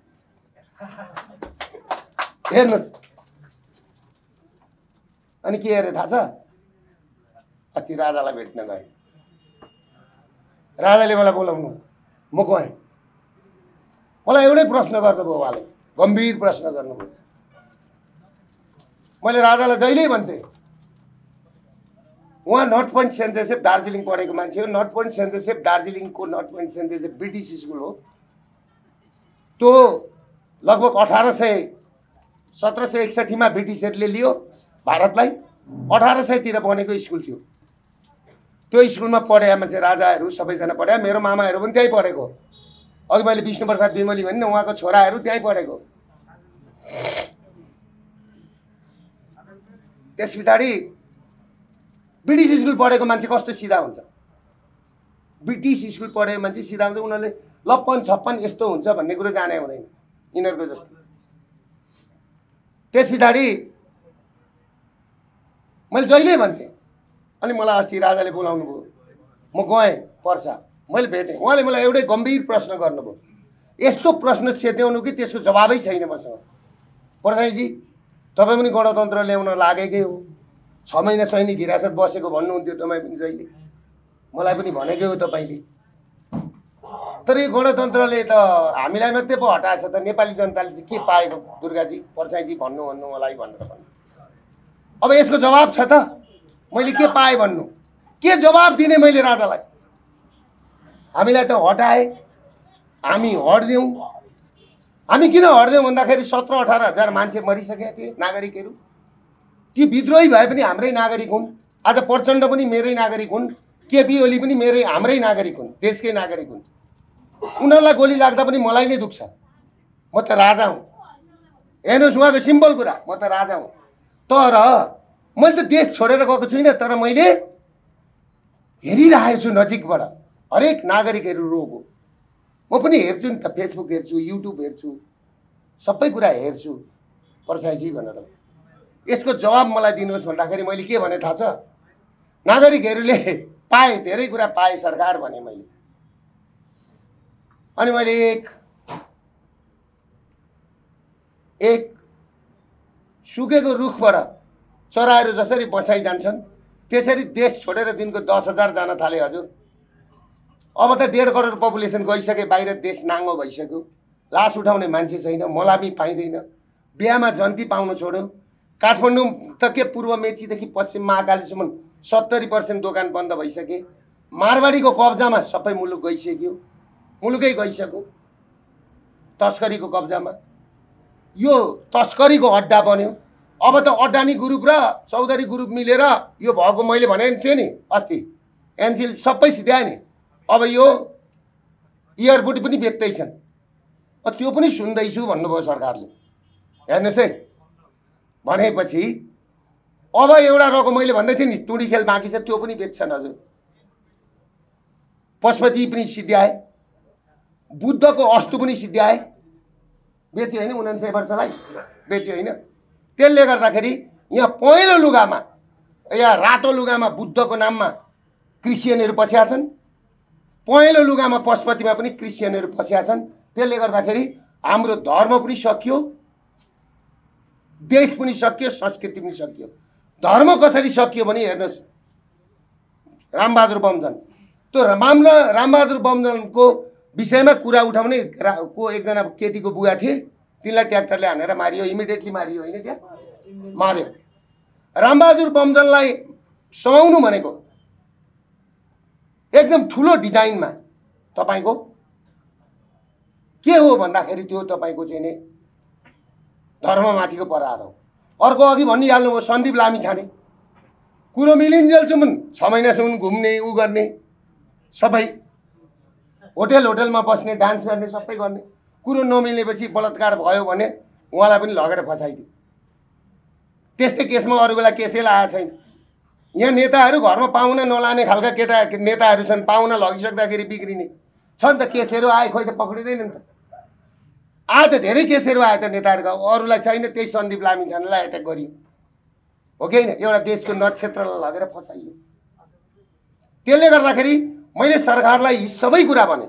हेर्नुहोस्। अनि के अरे थाहा छ? अस्ति राजालाई भेट्न गएँ, राजाले मलाई बोलाउनु, म गएँ। मलाई एउटै प्रश्न गर्नुभयो उहाँले, गम्भीर प्रश्न गर्नुभयो। मैले राजालाई जहिल्यै भन्थेँ, उहाँ North Point Saint Joseph Darjeeling पढेको मान्छे हो। नर्थ पोइन्ट सेन्ट जोसेफ दार्जिलिङको North Point Saint Joseph British school हो। त्यो लगभग अठार सय सत्र सय एकसठीमा ब्रिटिसहरूले लियो भारतलाई, अठार सयतिर बनेको स्कुल थियो। त्यो स्कुलमा पढे मान्छे राजाहरू सबैजना पढे, मेरो मामाहरू पनि त्यहीँ पढेको। अघि मैले विष्णु प्रसाद विमली भने नि, उहाँको छोराहरू त्यहीँ पढेको। त्यस पछाडि ब्रिटिस स्कुल पढेको मान्छे कस्तो सिधा हुन्छ? ब्रिटिस स्कुल पढेको मान्छे सिधा हुन्छ। उनीहरूले लप्पन छप्पन यस्तो हुन्छ भन्ने कुरो जाने हुँदैन यिनीहरूको जस्तो। त्यस पछाडि मैले जहिल्यै भन्थेँ। अनि मलाई अस्ति राजाले बोलाउनु भयो, म गएँ पर्सा, मैले भेटेँ। उहाँले मलाई एउटै गम्भीर प्रश्न गर्नुभयो, यस्तो प्रश्न छेद्याउनु कि त्यसको जवाबै छैन मसँग। प्रधानजी तपाईँ पनि गणतन्त्र ल्याउन लागेकै हो, छ महिना सैनिक हिरासत बसेको भन्नुहुन्थ्यो तपाईँ पनि जहिले, मलाई पनि भनेकै हो तपाईँले। तर यो गणतन्त्रले त हामीलाई मात्रै पो हटाएछ त, नेपाली जनताले चाहिँ के पाएको दुर्गाजी, पर्साईजी भन्नु भन्नु मलाई भनेर भन्नु। अब यसको जवाब छ त? मैले के पाएँ भन्नु, के जवाब दिने मैले राजालाई? हामीलाई त हटाए, हामी हट्दियौँ। हामी किन हट्दियौँ भन्दाखेरि सत्र अठार हजार मान्छे मरिसकेका थिए नागरिकहरू। ती विद्रोही भए पनि हाम्रै नागरिक हुन्। आज प्रचण्ड पनि मेरै नागरिक हुन्, केपी ओली पनि मेरै हाम्रै नागरिक हुन्, देशकै नागरिक हुन्। उनीहरूलाई गोली लाग्दा पनि मलाई नै दुख्छ। म त राजा हुँ। हेर्नुहोस् उहाँको सिम्बल कुरा, म त राजा हुँ। तर मैले त देश छोडेर गएको छुइनँ, तर मैले हेरिरहेको छु नजिकबाट हरेक नागरिकहरू रोगो। म पनि हेर्छु नि त, फेसबुक हेर्छु, युट्युब हेर्छु, सबै कुरा हेर्छु पर्साईजी भनेर। यसको जवाब मलाई दिनुहोस् भन्दाखेरि मैले के भने थाहा छ? नागरिकहरूले पाए, धेरै कुरा पाए सरकार भने मैले। अनि मैले एक एक सुकेको रुखबाट चराहरू जसरी बसाइ जान्छन् त्यसरी देश छोडेर दिनको दस हजार जान थाले हजुर। अब त डेढ करोड पपुलेसन गइसके, बाहिर देश नाङ्गो भइसक्यो, लास उठाउने मान्छे छैन, मलामी पाइँदैन, बिहामा जन्ती पाउन छोड्यो, काठमाडौँ त के पूर्व मेचीदेखि पश्चिम महाकालीसम्म सत्तरी पर्सेन्ट दोकान बन्द भइसके। मारवाडीको कब्जामा सबै मुलुक गइसक्यो, मुलुकै गइसक्यो तस्करीको कब्जामा। यो तस्करीको अड्डा बन्यो। अब त अड्डानी ग्रुप र चौधरी ग्रुप मिलेर यो भएको मैले भने थिएँ नि अस्ति, एनसिएल सबै सिध्याए नि। अब यो एयरपोर्ट पनि बेच्दैछन्, त्यो पनि सुन्दैछु भन्नुभयो सरकारले। हेर्नुहोस् है, भनेपछि अब एउटा रको मैले भन्दै थिएँ नि टुडी खेल बाँकी छ, त्यो पनि बेच्छन् हजुर। पशुपति पनि सिद्ध्याए, बुद्धको अस्तु पनि सिद्ध्याए, बेच्यो होइन उनान्सय वर्षलाई बेच्यो होइन। त्यसले गर्दाखेरि यहाँ पहेँलो लुगामा, यहाँ रातो लुगामा बुद्धको नाममा क्रिस्चियनहरू पस्या छन्, पहेँलो लुगामा पशुपतिमा पनि क्रिस्चियनहरू पस्या छन्। त्यसले गर्दाखेरि हाम्रो धर्म पनि सकियो, देश पनि सकियो, संस्कृति पनि सकियो। धर्म कसरी सकियो भने हेर्नुहोस्, रामबहादुर बमजन, त्यो राम रामबहादुर बमजनको विषयमा कुरा उठाउने को एकजना केटीको बुवा थिए, तिनलाई ट्र्याक्टरले हानेर मारियो, इमिडिएटली मारियो होइन, त्यहाँ मार्यो। रामबहादुर बमजनलाई समाउनु भनेको एकदम ठुलो डिजाइनमा तपाईँको के हो भन्दाखेरि त्यो तपाईँको चाहिँ नि धर्ममाथिको प्रहार हो। अर्को अघि भनिहाल्नुभयो सन्दीप लामिछाने, कुरो मिलिन्जेलसम्म छ महिनासम्म घुम्ने, उ गर्ने, सबै होटेल होटेलमा बस्ने, डान्स गर्ने, सबै गर्ने। कुरो नमिलेपछि बलात्कार भयो भने उहाँलाई पनि लगेर फसाइदियो। त्यस्तै केसमा अरू बेला केसै लागेको छैन। यहाँ नेताहरू घरमा पाहुना नलाने खालका केटा नेताहरू छन्, पाहुना लगिसक्दाखेरि बिग्रिने छन् त केसहरू आए, खोइ त पक्रिँदैन नि त। आए त धेरै केसहरू आए त नेताहरूको, अरूलाई छैन। त्यही सन्दीप लामिछानेलाई एट्याक गरियो हो कि होइन, एउटा देशको नक्षत्रलाई लगेर फसाइयो। त्यसले गर्दाखेरि मैले सरकारलाई यी सबै कुरा भने,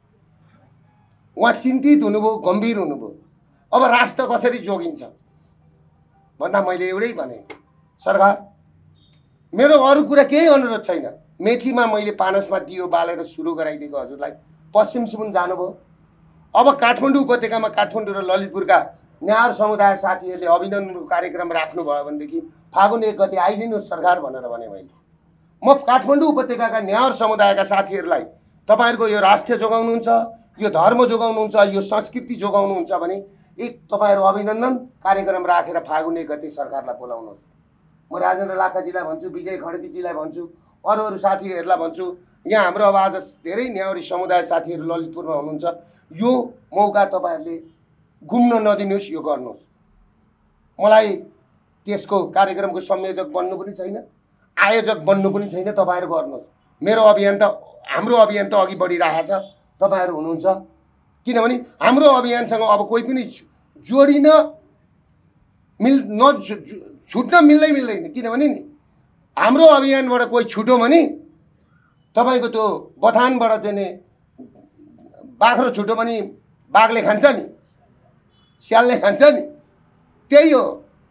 उहाँ चिन्तित हुनुभयो, गम्भीर हुनुभयो। अब राष्ट्र कसरी जोगिन्छ भन्दा मैले एउटै भने, सरकार मेरो अरू कुरा केही अनुरोध छैन। मेचीमा मैले पानसमा दियो बालेर सुरु गराइदिएको हजुरलाई, पश्चिमसम्म जानुभयो। अब काठमाडौँ उपत्यकामा काठमाडौँ र ललितपुरका न्यार समुदाय साथीहरूले अभिनन्दनको कार्यक्रम राख्नुभयो भनेदेखि फागुन एक गते आइदिनुहोस् सरकार भनेर भने मैले। म काठमाडौँ उपत्यकाका न्यार समुदायका साथीहरूलाई तपाईँहरूको यो राष्ट्र जोगाउनुहुन्छ, यो धर्म जोगाउनुहुन्छ, यो संस्कृति जोगाउनुहुन्छ भने एक तपाईँहरू अभिनन्दन कार्यक्रम राखेर फागुन एक गते सरकारलाई बोलाउनुहोस्। म राजेन्द्र लाखाजीलाई भन्छु, विजय खड्कीजीलाई भन्छु, अरू अरू साथीहरूलाई भन्छु, यहाँ हाम्रो अब आज धेरै न्याउरी समुदाय साथीहरू ललितपुरमा हुनुहुन्छ, यो मौका तपाईँहरूले गुम्न नदिनुहोस्, यो गर्नुहोस्। मलाई त्यसको कार्यक्रमको संयोजक बन्नु पनि छैन, आयोजक बन्नु पनि छैन, तपाईँहरू गर्नुहोस्। मेरो अभियान त हाम्रो अभियान त अघि बढिरहेछ, तपाईँहरू हुनुहुन्छ। किनभने हाम्रो अभियानसँग अब कोही पनि जोडिन मिल न छुट्न मिल्दै मिल्दैन। किनभने नि हाम्रो अभियानबाट कोही छुट्यो भने तपाईँको त्यो बथानबाट चाहिँ नि बाख्रो छुट्यो भने बाघले खान्छ नि, स्यालले खान्छ नि, त्यही हो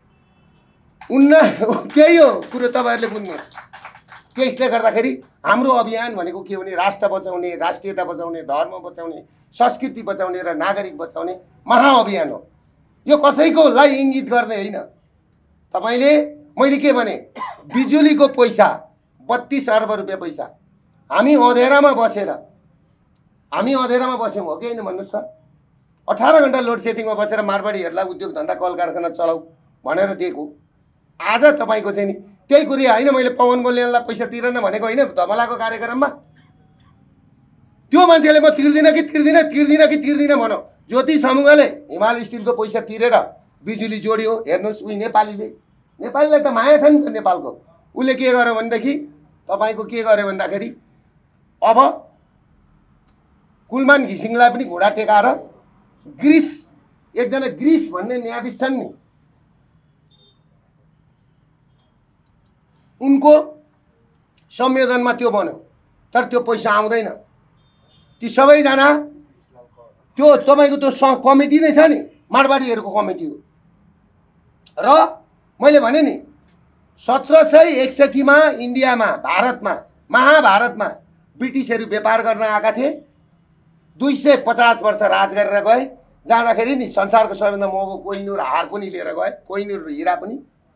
उन्न त्यही हो कुरो, तपाईँहरूले बुझ्नुहोस्। त्यसले गर्दाखेरि हाम्रो अभियान भनेको के भने राष्ट्र बचाउने, राष्ट्रियता बचाउने, धर्म बचाउने, संस्कृति बचाउने र नागरिक बचाउने महाअभियान हो। यो कसैकोलाई इङ्गित गर्ने होइन। तपाईँले मैले के भने बिजुलीको पैसा बत्तीस अर्ब रुपियाँ पैसा हामी अँधेरामा बसेर हामी अँधेरामा बस्यौँ हो कि होइन भन्नुहोस् त। अठारह घन्टा लोड सेटिङमा बसेर मारवाडीहरूलाई उद्योग धन्दा कल कारखाना चलाऊ भनेर दिएको। आज तपाईँको चाहिँ नि त्यही कुरो होइन, मैले पवन कल्याणलाई पैसा तिरेन भनेको होइन धमलाको कार्यक्रममा। त्यो मान्छेले म तिर्दिनँ कि तिर्दिनँ तिर्दिनँ कि तिर्दिनँ भनौँ। ज्योति समूहले हिमाल स्टिलको पैसा तिरेर बिजुली जोड्यो। हेर्नुहोस्, उही नेपालीले, नेपालीलाई त माया छ नि त नेपालको। उसले के गर्यो भनेदेखि तपाईँको के गर्यो भन्दाखेरि अब कुलमान घिसिङलाई पनि घोडा टेकाएर ग्रिस, एकजना ग्रिस भन्ने न्यायाधीश छन् नि, उनको संयोजनमा त्यो बन्यो। तर त्यो पैसा आउँदैन। ती सबैजना त्यो तपाईँको त्यो कमिटी नै छ नि, मारवाडीहरूको कमिटी हो। र मैले भने नि सत्र सय एकसठीमा इन्डियामा, भारतमा, महाभारतमा ब्रिटिसहरू व्यापार गर्न आएका थिए। दुई सय पचास वर्ष राज गरेर गए। जाँदाखेरि नि संसारको सबैभन्दा महँगो कोहिनुर हार पनि लिएर गए, कोहिनुर हिरा पनि।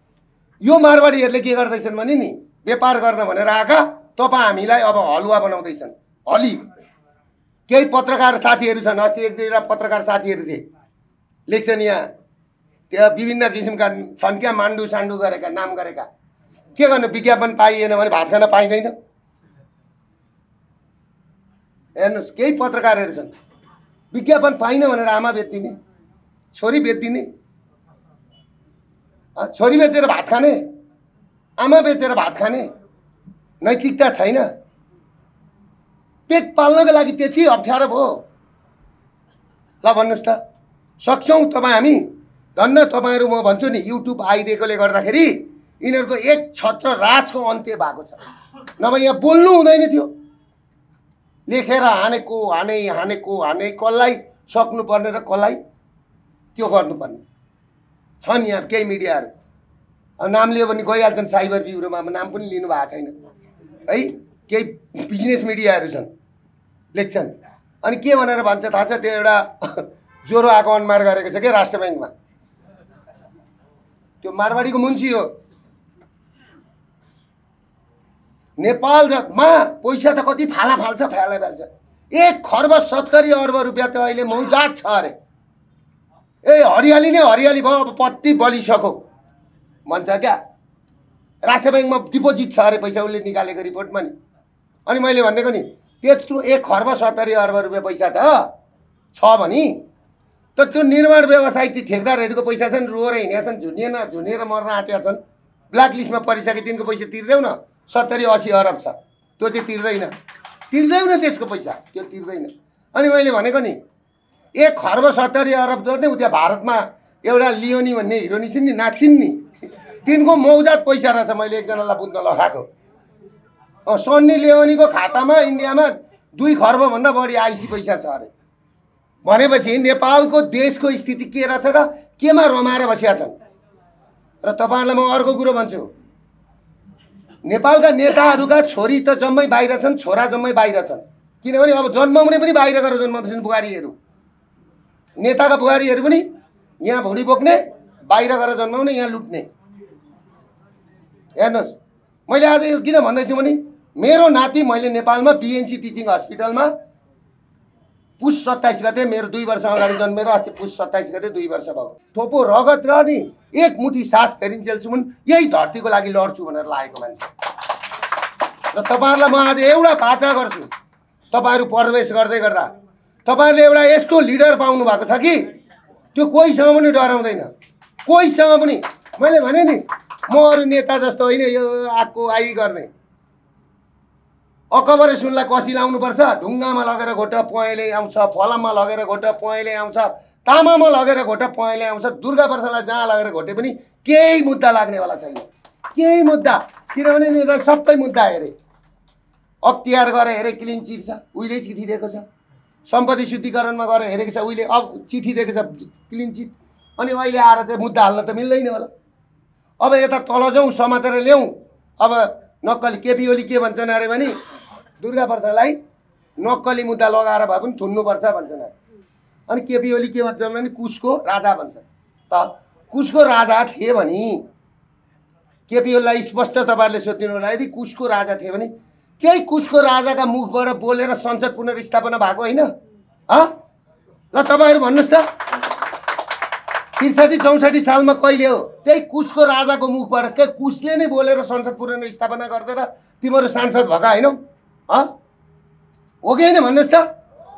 यो मारवाडीहरूले के गर्दैछन् भने नि व्यापार गर्न भनेर आएका तपाईँ हामीलाई अब हलुवा बनाउँदैछन्। हली केही पत्रकार साथीहरू छन्, अस्ति एक दुईवटा पत्रकार साथीहरू थिए, लेख्छन् यहाँ त्यहाँ विभिन्न किसिमका छन् क्या मान्डु सान्डु गरेका नाम गरेका। के गर्नु, विज्ञापन पाइएन भने भात खान पाइँदैन। हेर्नुहोस् केही पत्रकारहरू छन् विज्ञापन पाइन भनेर आमा बेच्दिने, छोरी बेच्दिने, छोरी बेचेर भात खाने, आमा बेचेर भात खाने, नैतिकता छैन। पेट पाल्नको लागि त्यति अप्ठ्यारो भयो। ल भन्नुहोस् त, सक्छौँ तपाईँ हामी? धन्न तपाईँहरू, म भन्छु नि युट्युब आइदिएकोले गर्दाखेरि यिनीहरूको एक छत्र राजको अन्त्य भएको छ। नभए यहाँ बोल्नु हुँदैन थियो। लेखेर हानेको हाने हानेको हाने कसलाई सक्नुपर्ने र कसलाई त्यो गर्नुपर्ने छन्। यहाँ केही मिडियाहरू अब नाम लियो भने गइहाल्छन् साइबर ब्युरोमा, नाम पनि लिनु भएको छैन है। केही बिजनेस मिडियाहरू छन्, लेख्छन् अनि के भनेर भन्छ थाहा छ? त्यो एउटा ज्वरो आएको अनुहार गरेको छ क्या राष्ट्र ब्याङ्कमा, त्यो मारवाडीको मुन्सी हो। नेपालमा पैसा त कति फाला फाल्छ फ्याला फाल्छ। एक खर्ब सत्तरी अर्ब रुपियाँ त अहिले मौजात छ अरे। ए हरियाली नै हरियाली भयो, अब पत्ती बलिसक्यो भन्छ क्या। राष्ट्र ब्याङ्कमा डिपोजिट छ अरे पैसा, उसले निकालेको रिपोर्टमा नि। अनि मैले भनेको नि त्यत्रो एक खर्ब सत्तरी अर्ब रुपियाँ पैसा त छ भने त त्यो निर्माण व्यवसाय ती ठेकदारहरूको पैसा छन्, रोएर हिँडेका छन्, झुनिएन झुनिएर मर्न आँटेका छन्, ब्ल्याक लिस्टमा परिसके, तिनको पैसा तिर्देऊ न। सत्तरी असी अरब छ, त्यो चाहिँ तिर्दैन, तिर्दैन त्यसको पैसा, त्यो तिर्दैन। अनि मैले भनेको नि एक खर्ब सत्तरी अरब त नै उता भारतमा एउटा लियोनी भन्ने हिरोनी छिन् नि, नाचिन् नि, तिनको मौजात पैसा रहेछ। मैले एकजनालाई बुझ्न लगाएको, सन्नी लियोनीको खातामा इन्डियामा दुई खर्बभन्दा बढी आइसी पैसा छ अरे। भनेपछि नेपालको देशको स्थिति के रहेछ र केमा रमाएर बसिया छन्। र तपाईँहरूलाई म अर्को कुरो भन्छु, नेपालका नेताहरूका छोरी त जम्मै बाहिर छन्, छोरा जम्मै बाहिर छन्। किनभने अब जन्माउने पनि बाहिर गएर जन्माउँछन् बुहारीहरू। नेताका बुहारीहरू पनि यहाँ भुँडी बोक्ने, बाहिर गएर जन्माउने, यहाँ लुट्ने। हेर्नुहोस् मैले आज यो किन भन्दैछु भने मेरो नाति मैले नेपालमा बिएनसी टिचिङ हस्पिटलमा पुस सत्ताइस गते, मेरो दुई वर्ष अगाडि जन्मेर अस्ति पुस सत्ताइस गते दुई वर्ष भयो। थोपो रगत र नि एक मुठी सास फेरिन्जेलसम्म यही धरतीको लागि लड्छु भनेर लागेको मान्छे। र तपाईँहरूलाई म आज एउटा बाचा गर्छु, तपाईँहरू प्रवेश गर्दै गर्दा तपाईँहरूले एउटा यस्तो लिडर पाउनु भएको छ कि त्यो कोहीसँग पनि डराउँदैन, कोहीसँग पनि। मैले भने नि म अरू नेता जस्तो होइन यो आएको आई गर्ने। अकबरे सुनलाई कसी लाउनुपर्छ, ढुङ्गामा लगेर घोटा पहेँले आउँछ, फलाममा लगेर घोटा पहेँले आउँछ, तामामा लगेर घोटा पहेँले आउँछ, दुर्गा प्रसादलाई जहाँ लगेर घोटे पनि केही मुद्दा लाग्नेवाला छैन, केही मुद्दा। किनभने नि सबै मुद्दा हेरे, अख्तियार गरेर हेरे क्लिन चिट छ, उहिले चिठी दिएको छ, सम्पत्ति शुद्धिकरणमा गएर हेरेको छ, उहिले अब चिठी दिएको छ क्लिन चिट। अनि अहिले आएर चाहिँ मुद्दा हाल्न त मिल्दैन होला। अब यता तल जाउँ समातेर ल्याउँ। अब नक्कली केपी ओली के भन्छन् अरे भने दुर्गा प्रसादलाई नक्कली मुद्दा लगाएर भए पनि थुन्नुपर्छ भन्छन् अरे। अनि केपी ओली के भन्छन् भने कुशको राजा भन्छन्। त कुशको राजा थिए भने केपी ओलीलाई स्पष्ट तपाईँहरूले सोधिदिनु होला, यदि कुशको राजा थिए भने त्यही कुशको राजाका मुखबाट बोलेर संसद पुनर्स्थापना भएको होइन? ह ल तपाईँहरू भन्नुहोस् त, त्रिसठी चौसठी सालमा कहिले हो? त्यही कुशको राजाको मुखबाट, के कुशले नै बोलेर संसद पुनर्स्थापना गर्दैन तिमीहरू सांसद भएका होइनौ? ह हो कि होइन भन्नुहोस् त?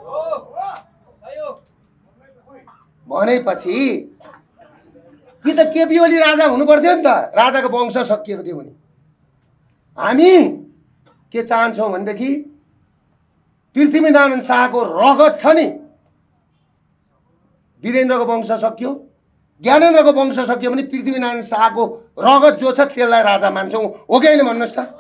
भनेपछि कि त केपी ओली राजा हुनु पर्थ्यो नि त, राजाको वंश सकिएको थियो भने। हामी के चाहन्छौँ भनेदेखि पृथ्वीनारायण शाहको रगत छ नि, वीरेन्द्रको वंश सक्यो, ज्ञानेन्द्रको वंश सक्यो भने पृथ्वीनारायण शाहको रगत जो छ त्यसलाई राजा मान्छौँ, हो कि होइन भन्नुहोस् त?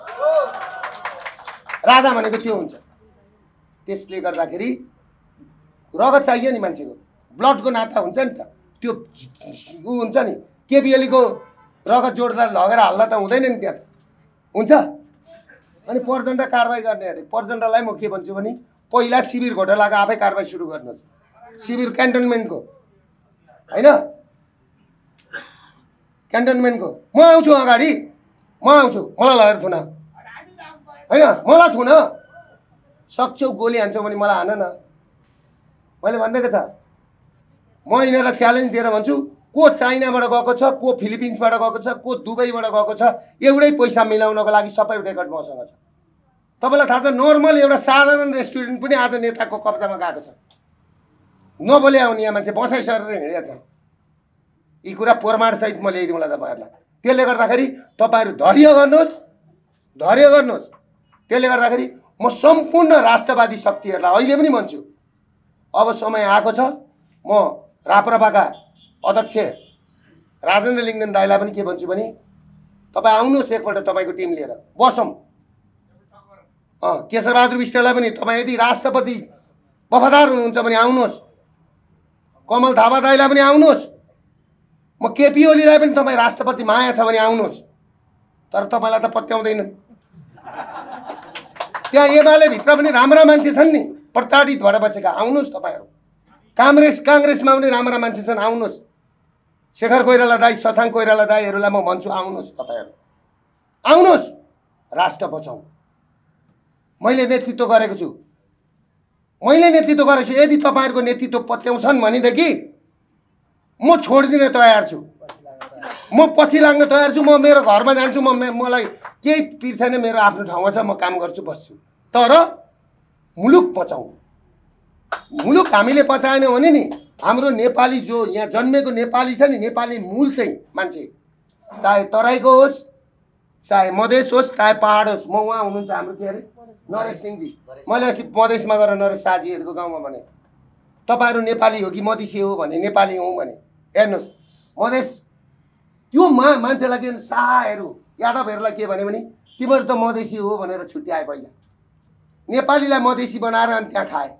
राजा भनेको त्यो हुन्छ। त्यसले गर्दाखेरि रगत चाहियो नि मान्छेको, ब्लडको नाता हुन्छ नि त, त्यो ऊ हुन्छ नि। केपी ओलीको रगत जोड्दा लगेर हाल्दा त हुँदैन नि, त्यहाँ त हुन्छ। अनि प्रचण्ड कारवाही गर्ने अरे, प्रचण्डलाई म के भन्छु भने पहिला शिविर घोटालाको आफै कारवाही सुरु गर्नुहोस्, शिविर क्यान्टोनमेन्टको होइन। क्यान्टनमेन्टको। म आउँछु अगाडि, म आउँछु, मलाई लगेर थुन होइन, मलाई थुन सक्छौ, गोली हान्छौ भने मलाई हान न। मैले भनिदिएको छ, म यिनीहरूलाई च्यालेन्ज दिएर भन्छु, को चाइनाबाट गएको छ, को फिलिपिन्सबाट गएको छ, को दुबईबाट गएको छ, एउटै पैसा मिलाउनको लागि सबै रेकर्ड मसँग छ। तपाईँलाई थाहा छ, नर्मल एउटा साधारण रेस्टुरेन्ट पनि आज नेताको कब्जामा गएको छ। नबोले आउने यहाँ मान्छे बसाइ सरेर हिँडेको छ। यी कुरा प्रमाणसहित म ल्याइदिउँला तपाईँहरूलाई। त्यसले गर्दाखेरि तपाईँहरू धैर्य गर्नुहोस्, धैर्य गर्नुहोस्। त्यसले गर्दाखेरि म सम्पूर्ण राष्ट्रवादी शक्तिहरूलाई अहिले पनि भन्छु, अब समय आएको छ। म राप्रपाका अध्यक्ष राजेन्द्र लिङ्गदेन दाइलाई पनि के भन्छु भने, तपाईँ आउनुहोस् एकपल्ट तपाईँको टिम लिएर बसौँ। अँ केशरबहादुर विष्टलाई पनि, तपाईँ यदि राष्ट्रपति वफादार हुनुहुन्छ भने आउनुहोस्। कमल थापा दाइलाई पनि आउनुहोस्। म केपी ओलीलाई पनि तपाईँ राष्ट्रपति माया छ भने आउनुहोस्। तर तपाईँलाई त पत्याउँदैन। त्यहाँ एमाले भित्र पनि राम्रा मान्छे छन् नि, प्रताडित भएर बसेका, आउनुहोस् तपाईँहरू। काङ्ग्रेस काङ्ग्रेसमा पनि राम्रा मान्छे छन्, आउनुहोस्। शेखर कोइराला दाई, शशाङ्क कोइराला दाईहरूलाई म भन्छु, आउनुहोस् तपाईँहरू, आउनुहोस्, राष्ट्र बचाउँ। मैले नेतृत्व गरेको छु, मैले नेतृत्व गरेको छु। यदि तपाईँहरूको नेतृत्व पत्याउँछन् भनेदेखि म छोडिदिन तयार छु, म पछि लाग्न तयार छु। म मेरो घरमा जान्छु, म मलाई केही पिर छैन, मेरो आफ्नो ठाउँमा छ, म काम गर्छु, बस्छु। तर मुलुक बचाउँ। मुलुक हामीले बचाएन भने नि हाम्रो नेपाली जो यहाँ जन्मेको नेपाली छ नि, नेपाली मूल चाहिँ मान्छे, चाहे तराईको होस्, चाहे मधेस होस्, चाहे पहाड होस्। म उहाँ हुनुहुन्छ हाम्रो के अरे नरेश सिंहजी। मैले अस्ति मधेसमा गएर नरेश शाहजीहरूको गाउँमा भने, तपाईँहरू नेपाली हो कि मधेसी हो भने, नेपाली हौँ भने हेर्नुहोस्। मधेस त्यो मा मान्छेलाई के शाहहरू यादवहरूलाई के भन्यो भने, तिमीहरू त मधेसी हो भनेर छुट्याए। पहिला नेपालीलाई मधेसी बनाएर अनि त्यहाँ खाए।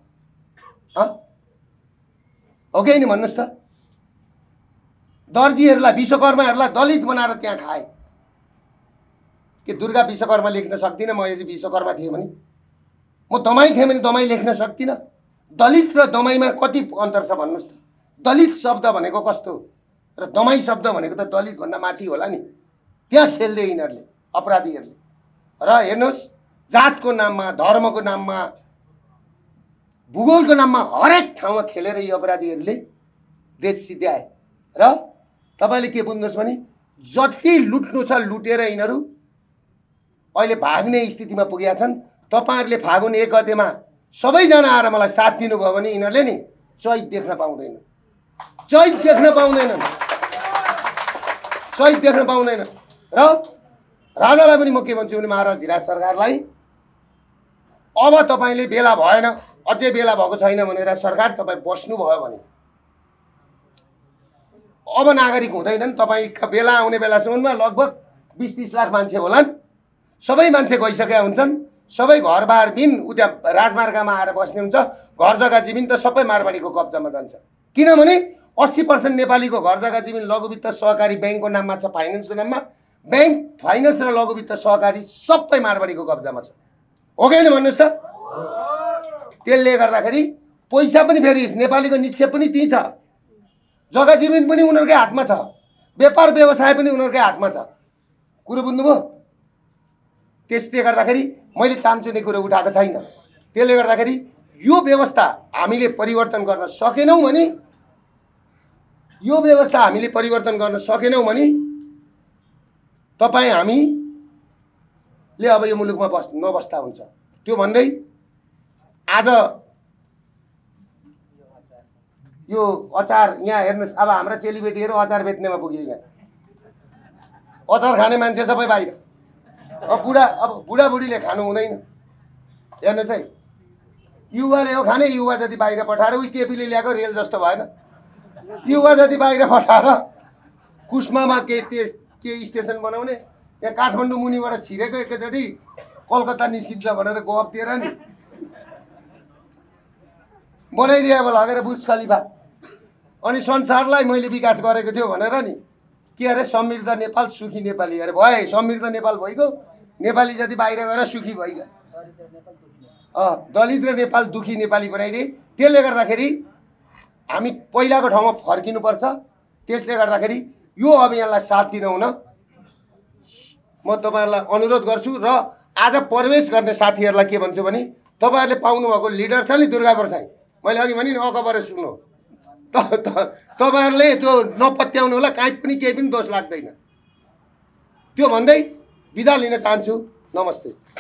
हो कि नि भन्नुहोस् त। दर्जीहरूलाई, विश्वकर्माहरूलाई दलित बनाएर त्यहाँ खाए। के दुर्गा विश्वकर्मा लेख्न सक्दिनँ म? यदि विश्वकर्मा थिएँ भने, म दमाई थिएँ भने दमाई लेख्न सक्दिनँ। दलित र दमाईमा कति अन्तर छ भन्नुहोस् त। दलित शब्द भनेको कस्तो र दमाई शब्द भनेको त दलितभन्दा माथि होला नि। त्यहाँ खेल्दै यिनीहरूले, अपराधीहरूले। र हेर्नुहोस्, जातको नाममा, धर्मको नाममा, भूगोलको नाममा हरेक ठाउँमा खेलेर यी अपराधीहरूले देश सिद्ध्याए। र तपाईँले के बुझ्नुहोस् भने, जति लुट्नु छ लुटेर यिनीहरू अहिले भाग्ने स्थितिमा पुगेका छन्। तपाईँहरूले फागुन एक गतेमा सबैजना आएर मलाई साथ दिनुभयो भने यिनीहरूले नि चैत देख्न पाउँदैन, चैत देख्न पाउँदैनन्, चैत देख्न पाउँदैन। र राजालाई पनि म के भन्छु भने, महाराज धिराज सरकारलाई, अब तपाईँले बेला भएन, अझै बेला भएको छैन भनेर सरकार तपाईँ बस्नुभयो भने अब नागरिक हुँदैनन्। तपाईँका बेला आउने बेलासम्ममा लगभग बिस तीस लाख मान्छे होलान्। सबै मान्छे गइसकेका हुन्छन्। सबै घरबार बिन उता राजमार्गमा आएर बस्ने हुन्छ। घर जग्गा जमिन त सबै मारवाडीको कब्जामा जान्छ। किनभने अस्सी पर्सेन्ट नेपालीको घर जग्गा जमिन लघुवित्त सहकारी ब्याङ्कको नाममा छ, फाइनेन्सको नाममा। ब्याङ्क, फाइनेन्स र लघुवित्त सहकारी सबै मारवाडीको कब्जामा छ। हो कि भन्नुहोस् त। त्यसले गर्दाखेरि पैसा पनि फेरि नेपालीको निक्षेप पनि त्यही छ, जग्गा जमिन पनि उनीहरूकै हातमा छ, व्यापार व्यवसाय पनि उनीहरूकै हातमा छ। कुरो बुझ्नुभयो? त्यसले गर्दाखेरि मैले चान्चुने कुरो उठाएको छैन। त्यसले गर्दाखेरि यो व्यवस्था हामीले परिवर्तन गर्न सकेनौँ भने, यो व्यवस्था हामीले परिवर्तन गर्न सकेनौँ भने तपाईँ हामीले अब यो मुलुकमा बस् नबस्दा हुन्छ। त्यो भन्दै आज यो अचार यहाँ हेर्नुहोस्, अब हाम्रा चेलीबेटीहरू अचार बेच्नेमा पुग्यो। यहाँ अचार खाने मान्छे सबै बाहिर। अब बुढा अब बुढाबुढीले खानु हुँदैन। हेर्नुहोस् है, युवाले हो खाने, युवा जति बाहिर पठाएर, उही केपीले ल्याएको रेल जस्तो भएन, युवा जति बाहिर पठाएर कुष्मामा के के स्टेसन बनाउने, यहाँ काठमाडौँ मुनिबाट छिरेको एकैचोटि कलकत्ता निस्किन्छ भनेर गफ दिएर नि बनाइदिए अब लगेर बुर्ज खलिफा। अनि संसारलाई मैले विकास गरेको थियो भनेर नि के अरे समृद्ध नेपाल सुखी नेपाली अरे भयो। समृद्ध नेपाल भइगयो, नेपाली जति बाहिर गएर सुखी भइगयो। अँ दलित र नेपाल दुखी नेपाली बनाइदिए। त्यसले गर्दाखेरि हामी पहिलाको ठाउँमा फर्किनुपर्छ। त्यसले गर्दाखेरि यो अभियानलाई साथ दिन हुन म तपाईँहरूलाई अनुरोध गर्छु र आज प्रवेश गर्ने साथीहरूलाई के भन्छु भने तपाईँहरूले पाउनुभएको लिडर छ नि दुर्गा प्रसाई, मैले अघि भने नि अकबरे सुन्नु, तपाईँहरूले त्यो नपत्याउनु होला, काहीँ पनि केही पनि दोष लाग्दैन। त्यो भन्दै बिदा लिन चाहन्छु। नमस्ते।